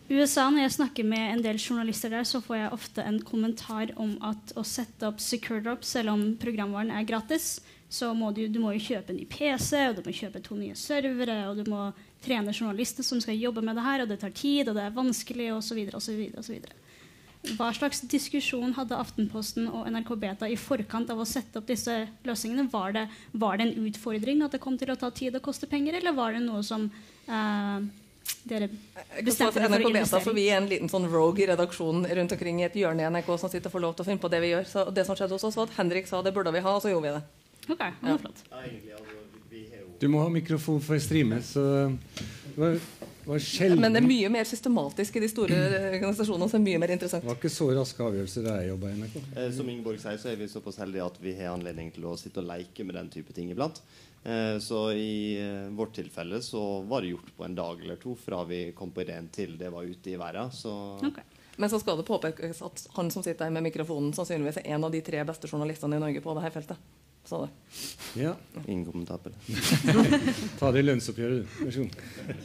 USA, når jeg snakker med en del journalister der, så får jeg ofte en kommentar om at å sette opp SecureDrop, selv om programvaren er gratis, så må du må jo kjøpe en ny PC, og du må kjøpe 2 nye servere, og du må trene journalister som skal jobbe med det her, og det tar tid, og det er vanskelig, og så videre, og så videre, og så videre. Hva slags diskusjon hadde Aftenposten og NRK Beta i forkant av å sette opp disse løsningene? Var det en utfordring at det kom til å ta tid og koste penger, eller var det noe som dere bestemte for NRK Beta, investering? for vi en liten sånn rogue redaksjon rundt omkring i et hjørne i NRK som sitter og får lov til å finne på det vi gjør. Så det som skjedde hos oss var at Henrik sa det burde vi ha, og så gjorde vi det. Ok, det var flott. Du må ha mikrofon for å streame, så var sjelden. Men det er mye mer systematisk i de store organisasjonene, så er mye mer interessant. Det var ikke så raske avgjørelser da jeg jobbet i NRK. Som Ingeborg sier, så er vi såpass heldige at vi har anledning til å sitte og leke med den type ting iblant. Så i vårt tilfelle så var det gjort på en dag eller to fra vi kom på ideen til det var ute i verden. Så Okay. Men så skal det påpekes at han som sitter her med mikrofonen sannsynligvis er en av de 3 beste journalistene i Norge på dette feltet. Så det. Ja. ingen kommentar på det. Ta det i lønnsoppgjøret, du. Vær så god.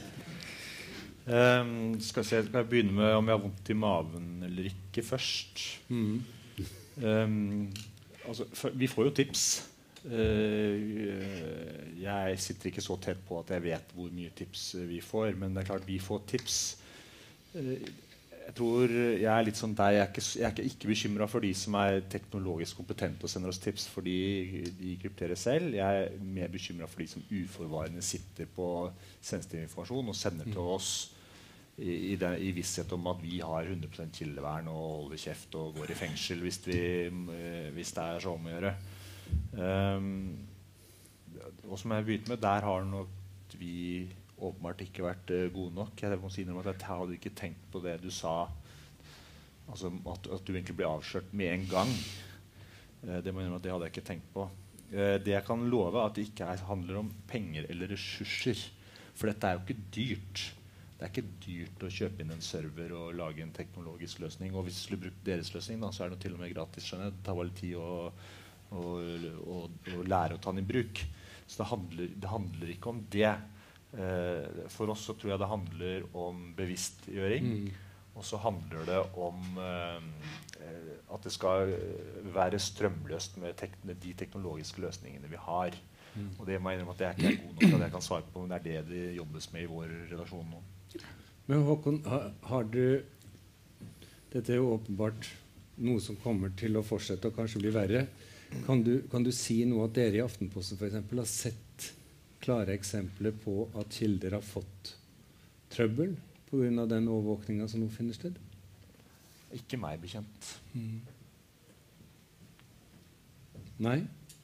Skal jeg begynne med om jeg har vondt i maven eller ikke først? Altså, vi får jo tips. Jeg sitter ikke så tett på at jeg vet hvor mye tips vi får, men det er klart vi får tips. Jeg tror jeg er litt sånn der. Jeg er ikke bekymret for de som er teknologisk kompetente og sender oss tips fordi de krypterer selv. Jeg er mer bekymret for de som uforvarende sitter på sensitiv informasjon og sender til oss i visshet om at vi har 100% kildevern og holder kjeft og går i fengsel hvis det er så om å gjøre. Og som jeg begynte med, der har nok vi åpenbart ikke vært gode nok. Jeg må si noe om at jeg hadde ikke tenkt på det du sa, altså at du egentlig ble avslørt med en gang. Det må jeg innrømme at det hadde jeg ikke tenkt på. Det jeg kan love er at det ikke handler om penger eller ressurser, for dette er jo ikke dyrt. Det er ikke dyrt å kjøpe inn en server og lage en teknologisk løsning, og hvis du skulle brukt deres løsning da, så er det til og med gratis, skjønner jeg. Det tar bare litt tid å lære å ta den i bruk. Så det handler ikke om det. For oss så tror jeg det handler om bevisstgjøring, og så handler det om at det skal være strømløst med de teknologiske løsningene vi har. Og det må jeg innrømme at jeg ikke er god nok til at jeg kan svare på, men det er det jobbes med i vår redaksjon nå. Men Håkon, har du dette er jo åpenbart noe som kommer til å fortsette og kanskje bli verre. Kan du si noe at dere i Aftenposten for eksempel har sett klare eksempler på at kilder har fått trøbbel på grunn av den overvåkningen som nå finner sted? Ikke meg bekjent. Nei?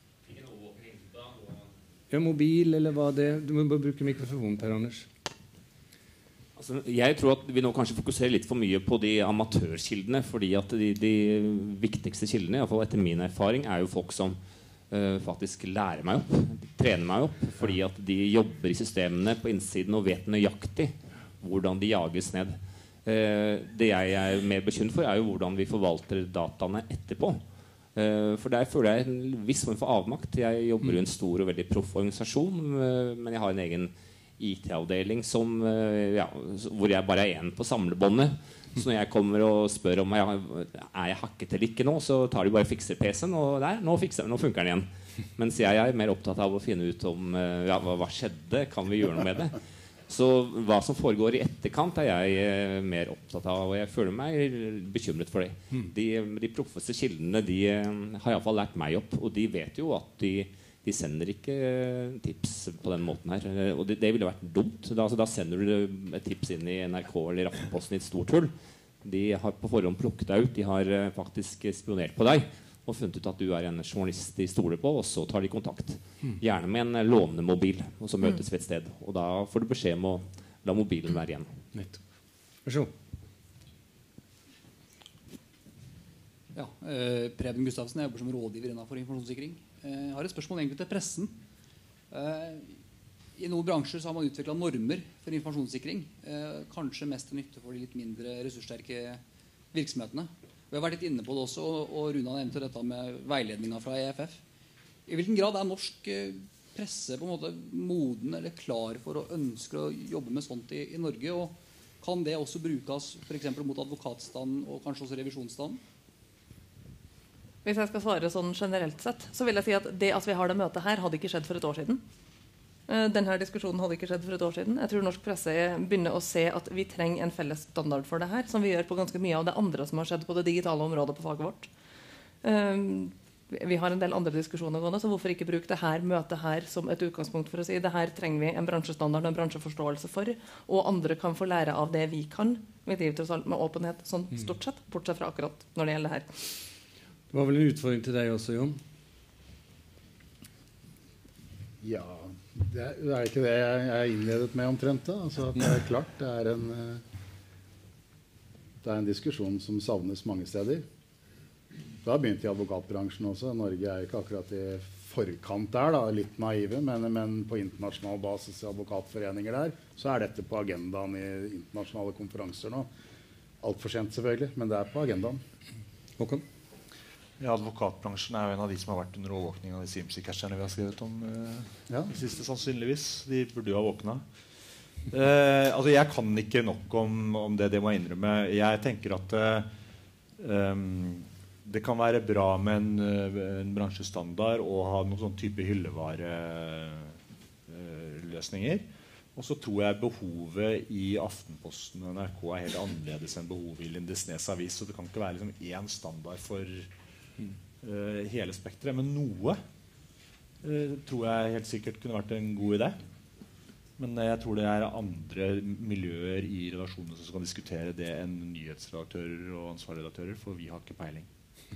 Ja, mobil eller hva det? Du må bare bruke mikrofonen, Per Anders. Altså, jeg tror at vi nå kanskje fokuserer litt for mye på de amatørkildene, fordi at de viktigste kildene, i hvert fall etter min erfaring, er jo folk som faktisk lærer meg opp, trener meg opp, fordi at de jobber i systemene på innsiden og vet nøyaktig hvordan de jages ned. Det jeg er mer bekymret for, er jo hvordan vi forvalter dataene etterpå. For der føler jeg en viss form for avmakt. Jeg jobber i en stor og veldig proff organisasjon, men jeg har en egen IT-avdeling hvor jeg bare er en på samlebåndet. Så når jeg kommer og spør om er jeg hacket eller ikke nå, så tar de bare og fikser PC-en, og nå funker den igjen. Mens jeg er mer opptatt av å finne ut om hva skjedde, kan vi gjøre noe med det. Så hva som foregår i etterkant er jeg mer opptatt av, og jeg føler meg bekymret for det. De proffeste kildene har i hvert fall lært meg opp, og de vet jo at de sender ikke tips på den måten her, og det ville vært dumt. Da sender du et tips inn i NRK eller Aftenposten i et stort hull. De har på forhånd plukket deg ut, de har faktisk spionert på deg og funnet ut at du er en journalist de stoler på, og så tar de kontakt. Gjerne med en lånemobil, og så møtes vi et sted. Og da får du beskjed om å la mobilen være igjen. Vær så god. Ja, Preben Gustavsen, jeg jobber som rådgiver innenfor informasjonssikring. Jeg har et spørsmål egentlig til pressen. I noen bransjer så har man utviklet normer for informasjonssikring. Kanskje mest til nytte for de litt mindre ressurssterke virksomhetene. Vi har vært litt inne på det også, og Runa nevnte dette med veiledningen fra EFF. I hvilken grad er norsk presse på en måte moden eller klar for å ønske å jobbe med sånt i Norge? Og kan det også brukes for eksempel mot advokatstanden og kanskje også revisjonsstanden? Hvis jeg skal svare sånn generelt sett, så vil jeg si at det at vi har det møtet her, hadde ikke skjedd for et år siden. Denne diskusjonen hadde ikke skjedd for et år siden. Jeg tror norsk presse begynner å se at vi trenger en felles standard for det her, som vi gjør på ganske mye av det andre som har skjedd på det digitale området på faget vårt. Vi har en del andre diskusjoner gående, så hvorfor ikke bruke det her møtet her som et utgangspunkt for å si det her trenger vi en bransjestandard og en bransjeforståelse for, og andre kan få lære av det vi kan. Vi driver tross alt med åpenhet sånn stort sett, bortsett fra akkurat når det gjelder det her. Det var vel en utfordring til deg også, Jon? Ja, det er ikke det jeg innledet med omtrent da. Altså, det er klart, det er en diskusjon som savnes mange steder. Det har begynt i advokatbransjen også. Norge er ikke akkurat i forkant der, da, litt naive, men på internasjonal basis i advokatforeninger der, så er dette på agendaen i internasjonale konferanser nå. Alt for sent selvfølgelig, men det er på agendaen. Håkon? Ja, advokatbransjen er jo en av de som har vært under overvåkning av de SIMSI-catcherne vi har skrevet om det siste, sannsynligvis. De burde jo ha våkna. Altså, jeg kan ikke nok om det må jeg innrømme. Jeg tenker at det kan være bra med en bransjestandard og ha noen sånn type hyllevareløsninger. Og så tror jeg behovet i Aftenposten og NRK er helt annerledes enn behovet i Lindesnes avis. Så det kan ikke være liksom én standard for hele spektret. Men noe tror jeg helt sikkert kunne vært en god idé. Men jeg tror det er andre miljøer i redaksjonene som skal diskutere det enn nyhetsredaktører og ansvarredaktører, for vi har ikke peiling.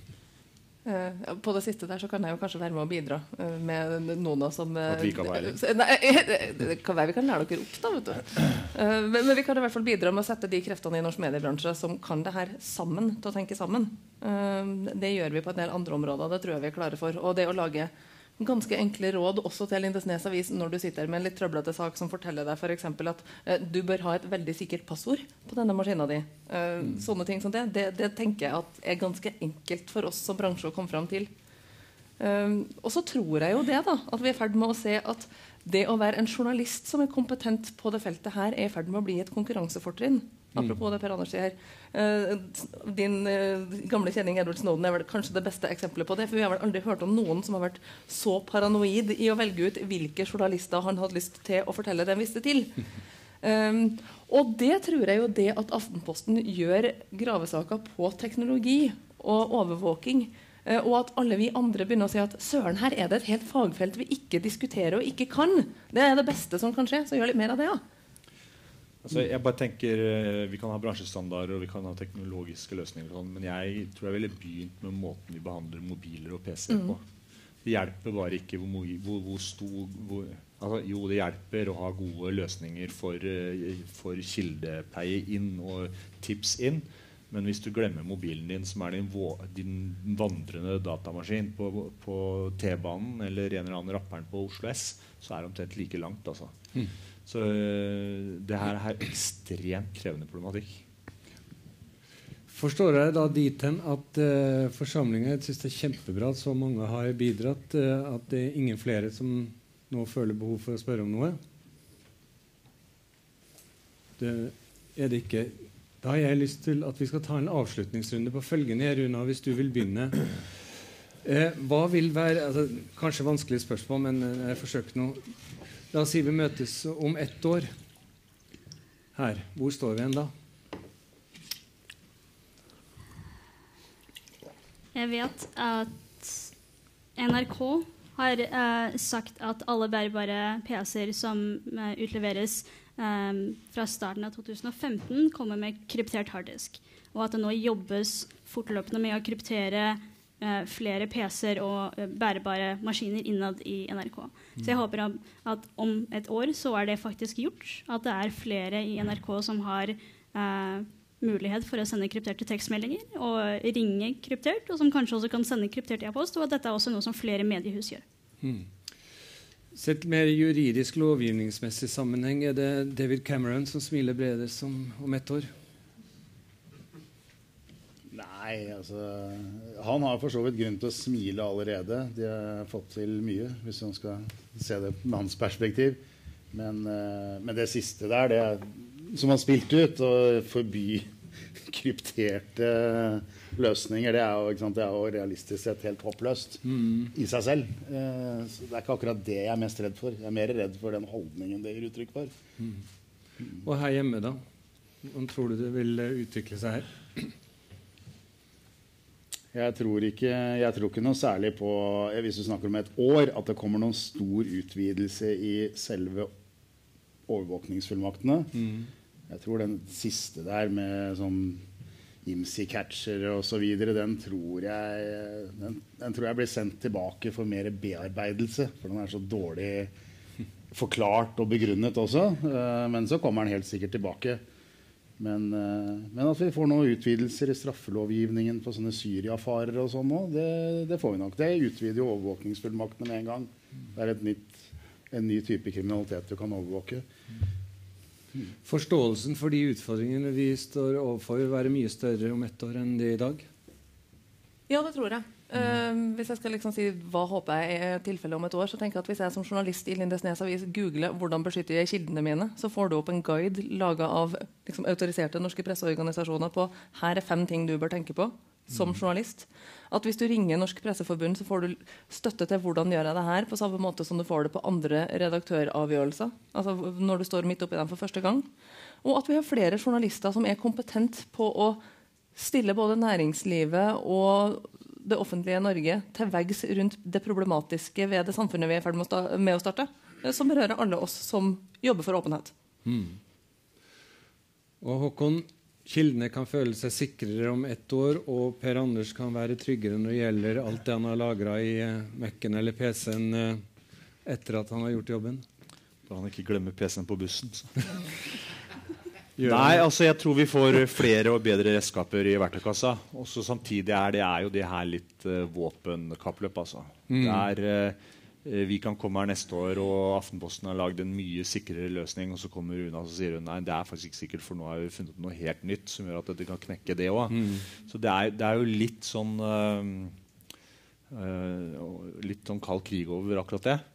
På det siste der så kan jeg jo kanskje være med å bidra med noen av som At vi ikke har peiling? Det kan være vi kan lære dere opp da, vet du. Men vi kan i hvert fall bidra med å sette de kreftene i norsk mediebransje som kan det her sammen, til å tenke sammen. Det gjør vi på en del andre områder, det tror jeg vi er klare for. Og det å lage ganske enkle råd også til Lindesnes avis når du sitter med en litt trøblete sak som forteller deg for eksempel at du bør ha et veldig sikkert passord på denne maskinen din. Sånne ting som det tenker jeg at er ganske enkelt for oss som bransje å komme frem til. Og så tror jeg jo det da, at vi er i ferd med å se at det å være en journalist som er kompetent på det feltet her er i ferd med å bli et konkurransefortrinn. Apropos det Per Anders sier her. Din gamle kjenning Edward Snowden er vel kanskje det beste eksempelet på det, for vi har vel aldri hørt om noen som har vært så paranoid i å velge ut hvilke journalister han hadde lyst til å fortelle det han visste til. Og det tror jeg jo det at Aftenposten gjør gravesaker på teknologi og overvåking, og at alle vi andre begynner å si at søren, her er det et helt fagfelt vi ikke diskuterer og ikke kan. Det er det beste som kan skje, så gjør litt mer av det, ja. Altså, jeg bare tenker vi kan ha bransjestandarder og vi kan ha teknologiske løsninger, men jeg tror jeg ville begynt med måten vi behandler mobiler og PC-er på. Det hjelper bare ikke jo, det hjelper å ha gode løsninger for kildepleie inn og tips inn, men hvis du glemmer mobilen din, som er din vandrende datamaskin på T-banen eller en eller annen rapperen på Oslo S, så er det omtrent like langt, altså. Så det her er ekstremt krevende problematikk. Forstår jeg da dit hen at forsamlingen synes det er kjempebra at så mange har bidratt, at det er ingen flere som nå føler behov for å spørre om noe? Det er det ikke. Da har jeg lyst til at vi skal ta en avslutningsrunde på følgende, Runa, hvis du vil begynne. Hva vil være, kanskje vanskelig spørsmål, men jeg forsøker noe. La oss si vi møtes om 1 år her. Hvor står vi hen da? Jeg vet at NRK har sagt at alle bærbare PC-er som utleveres fra starten av 2015 kommer med kryptert harddisk, og at det nå jobbes fortløpende med å kryptere flere PC-er og bærbare maskiner innad i NRK. Så jeg håper at om 1 år så er det faktisk gjort, at det er flere i NRK som har mulighet for å sende krypterte tekstmeldinger og ringe kryptert, og som kanskje også kan sende kryptert e-post, og at dette er også noe som flere mediehus gjør. Sett mer juridisk lovgivningsmessig sammenheng, er det David Cameron som smiler bredest om 1 år? Nei, altså han har for så vidt grunn til å smile allerede. De har fått til mye, hvis man skal se det med hans perspektiv. Men det siste der, som har spilt ut, og forby krypterte løsninger, det er jo realistisk sett helt håpløst i seg selv. Så det er ikke akkurat det jeg er mest redd for. Jeg er mer redd for den holdningen det gir uttrykk for. Og her hjemme da? Hvordan tror du det vil utvikle seg her? Jeg tror ikke noe særlig på, hvis du snakker om et år, at det kommer noen stor utvidelse i selve overvåkningsfullmaktene. Jeg tror den siste der med sånn IMSI-catcher og så videre, den tror jeg blir sendt tilbake for mer bearbeidelse, for den er så dårlig forklart og begrunnet også. Men så kommer den helt sikkert tilbake. Men at vi får noen utvidelser i straffelovgivningen på sånne Syria-farer og sånn nå, det får vi nok. Det utvider jo overvåkningsfullmaktene med en gang. Det er en ny type kriminalitet du kan overvåke. Forståelsen for de utfordringene vi står overfor vil være mye større om et år enn det i dag? Ja, det tror jeg. Hvis jeg skal liksom si hva håper jeg er tilfellet om et år, så tenker jeg at hvis jeg som journalist i Lindesnes Avis googler hvordan beskytter jeg kildene mine, så får du opp en guide laget av liksom, autoriserte norske presseorganisasjoner på her er 5 ting du bør tenke på som journalist. At hvis du ringer Norsk Presseforbund, så får du støtte til hvordan gjør jeg det her, på samme måte som du får det på andre redaktøravgjørelser, altså når du står midt oppi dem for første gang. Og at vi har flere journalister som er kompetent på å stille både næringslivet og det offentlige Norge til veggs rundt det problematiske ved det samfunnet vi er i ferd med å starte, som berører alle oss som jobber for åpenhet. Og Håkon, kildene kan føle seg sikrere om et år, og Per Anders kan være tryggere når det gjelder alt det han har lagret i Mac-en eller PC-en etter at han har gjort jobben. Da han ikke glemmer PC-en på bussen. Nei, altså jeg tror vi får flere og bedre redskaper i verktøykassa. Også samtidig er jo det her litt våpenkappløp, altså. Vi kan komme her neste år, og Aftenposten har laget en mye sikrere løsning, og så kommer Runa og sier hun, nei, det er faktisk ikke sikkert, for nå har vi funnet noe helt nytt som gjør at dette kan knekke det også. Så det er jo litt sånn kald krig over akkurat det.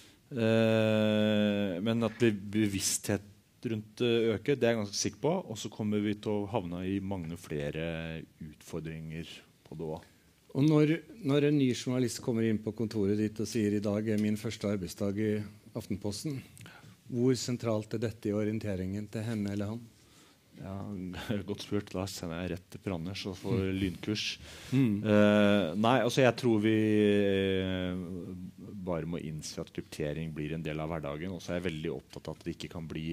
Men at bevissthet rundt øker, det er jeg ganske sikker på, og så kommer vi til å havne i mange flere utfordringer på det også. Og når en ny journalist kommer inn på kontoret ditt og sier i dag er min første arbeidsdag i Aftenposten, hvor sentralt er dette i orienteringen til henne eller han? Ja, godt spurt. Da sender jeg rett til Per Anders og får lynkurs. Nei, altså jeg tror vi bare må innse at kryptering blir en del av hverdagen, og så er jeg veldig opptatt av at det ikke kan bli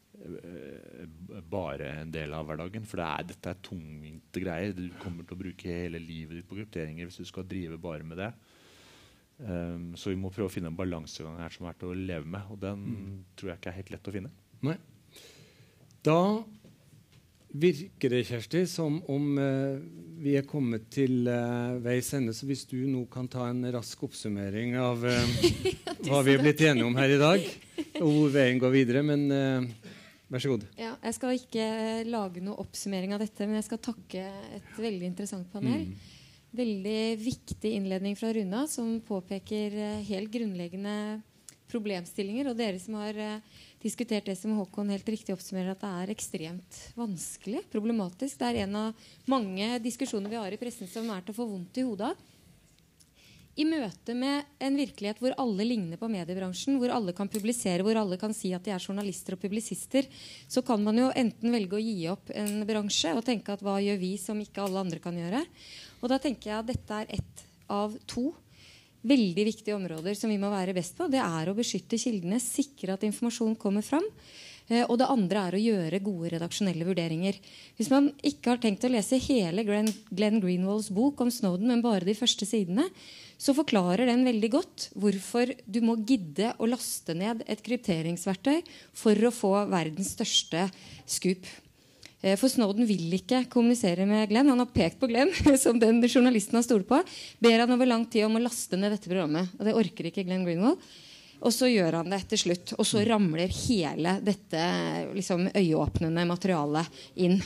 bare en del av hverdagen, for dette er tungvinte greier. Du kommer til å bruke hele livet ditt på krypteringer hvis du skal drive bare med det. Så vi må prøve å finne en balansegang her som er til å leve med, og den tror jeg ikke er helt lett å finne. Nei. Da virker det, Kjersti, som om vi er kommet til veis ende, så hvis du nå kan ta en rask oppsummering av hva vi er blitt enige om her i dag, og hvor veien går videre, men vær så god. Ja, jeg skal ikke lage noe oppsummering av dette, men jeg skal takke et veldig interessant panel. Veldig viktig innledning fra Runa, som påpeker helt grunnleggende problemstillinger, og dere som har diskutert det som Håkon helt riktig oppsummerer, at det er ekstremt vanskelig, problematisk. Det er en av mange diskusjoner vi har i pressen som er til å få vondt i hodet. I møte med en virkelighet hvor alle ligner på mediebransjen, hvor alle kan publisere, hvor alle kan si at de er journalister og publisister, så kan man jo enten velge å gi opp en bransje og tenke at hva gjør vi som ikke alle andre kan gjøre? Og da tenker jeg at dette er ett av 2 veldig viktige områder som vi må være best på. Det er å beskytte kildene, sikre at informasjon kommer fram. Og det andre er å gjøre gode redaksjonelle vurderinger. Hvis man ikke har tenkt å lese hele Glenn Greenwalds bok om Snowden, men bare de første sidene, så forklarer den veldig godt hvorfor du må gidde å laste ned et krypteringsverktøy for å få verdens største skup. For Snowden vil ikke kommunisere med Glenn. Han har pekt på Glenn som den journalisten han stoler på. Ber han over lang tid om å laste ned dette programmet. Og det orker ikke Glenn Greenwald. Og så gjør han det til slutt. Og så ramler hele dette liksom, øyeåpnende materialet inn.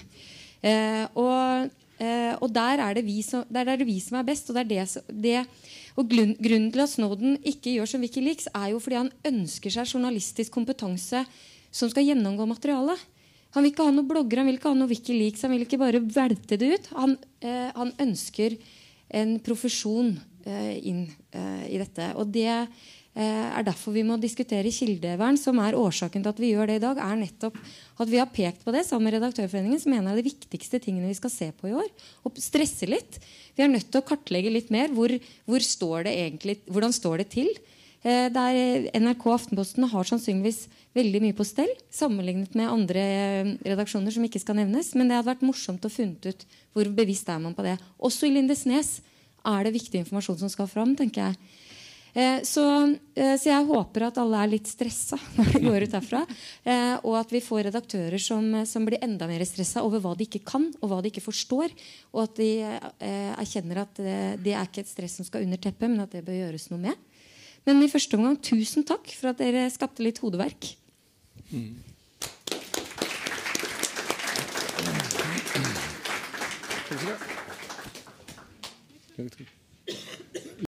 Og der er det vi som er best. Og grunnen til at Snowden ikke gjør som WikiLeaks, er jo fordi han ønsker seg journalistisk kompetanse som skal gjennomgå materialet. Han vil ikke ha noen blogger, han vil ikke ha noe Wikileaks, han vil ikke bare velte det ut. Han ønsker en profesjon inn i dette. Og det derfor vi må diskutere kildevern, som årsaken til at vi gjør det i dag, nettopp at vi har pekt på det sammen med Redaktørforeningen, som en av de viktigste tingene vi skal se på i år, og stresse litt. Vi nødt til å kartlegge litt mer hvor står det egentlig, hvordan står det til. Der NRK og Aftenposten har sannsynligvis veldig mye på stell sammenlignet med andre redaksjoner som ikke skal nevnes, men det hadde vært morsomt å funnet ut hvor bevisst man på det. Også i Lindesnes det viktig informasjon som skal fram, tenker jeg. Så jeg håper at alle litt stresset når de går ut derfra, og at vi får redaktører som blir enda mer stresset over hva de ikke kan og hva de ikke forstår, og at de erkjenner at det ikke et stress som skal under teppet, men at det bør gjøres noe med. Men i første omgang, tusen takk for at dere skapte litt hodeverk. Takk.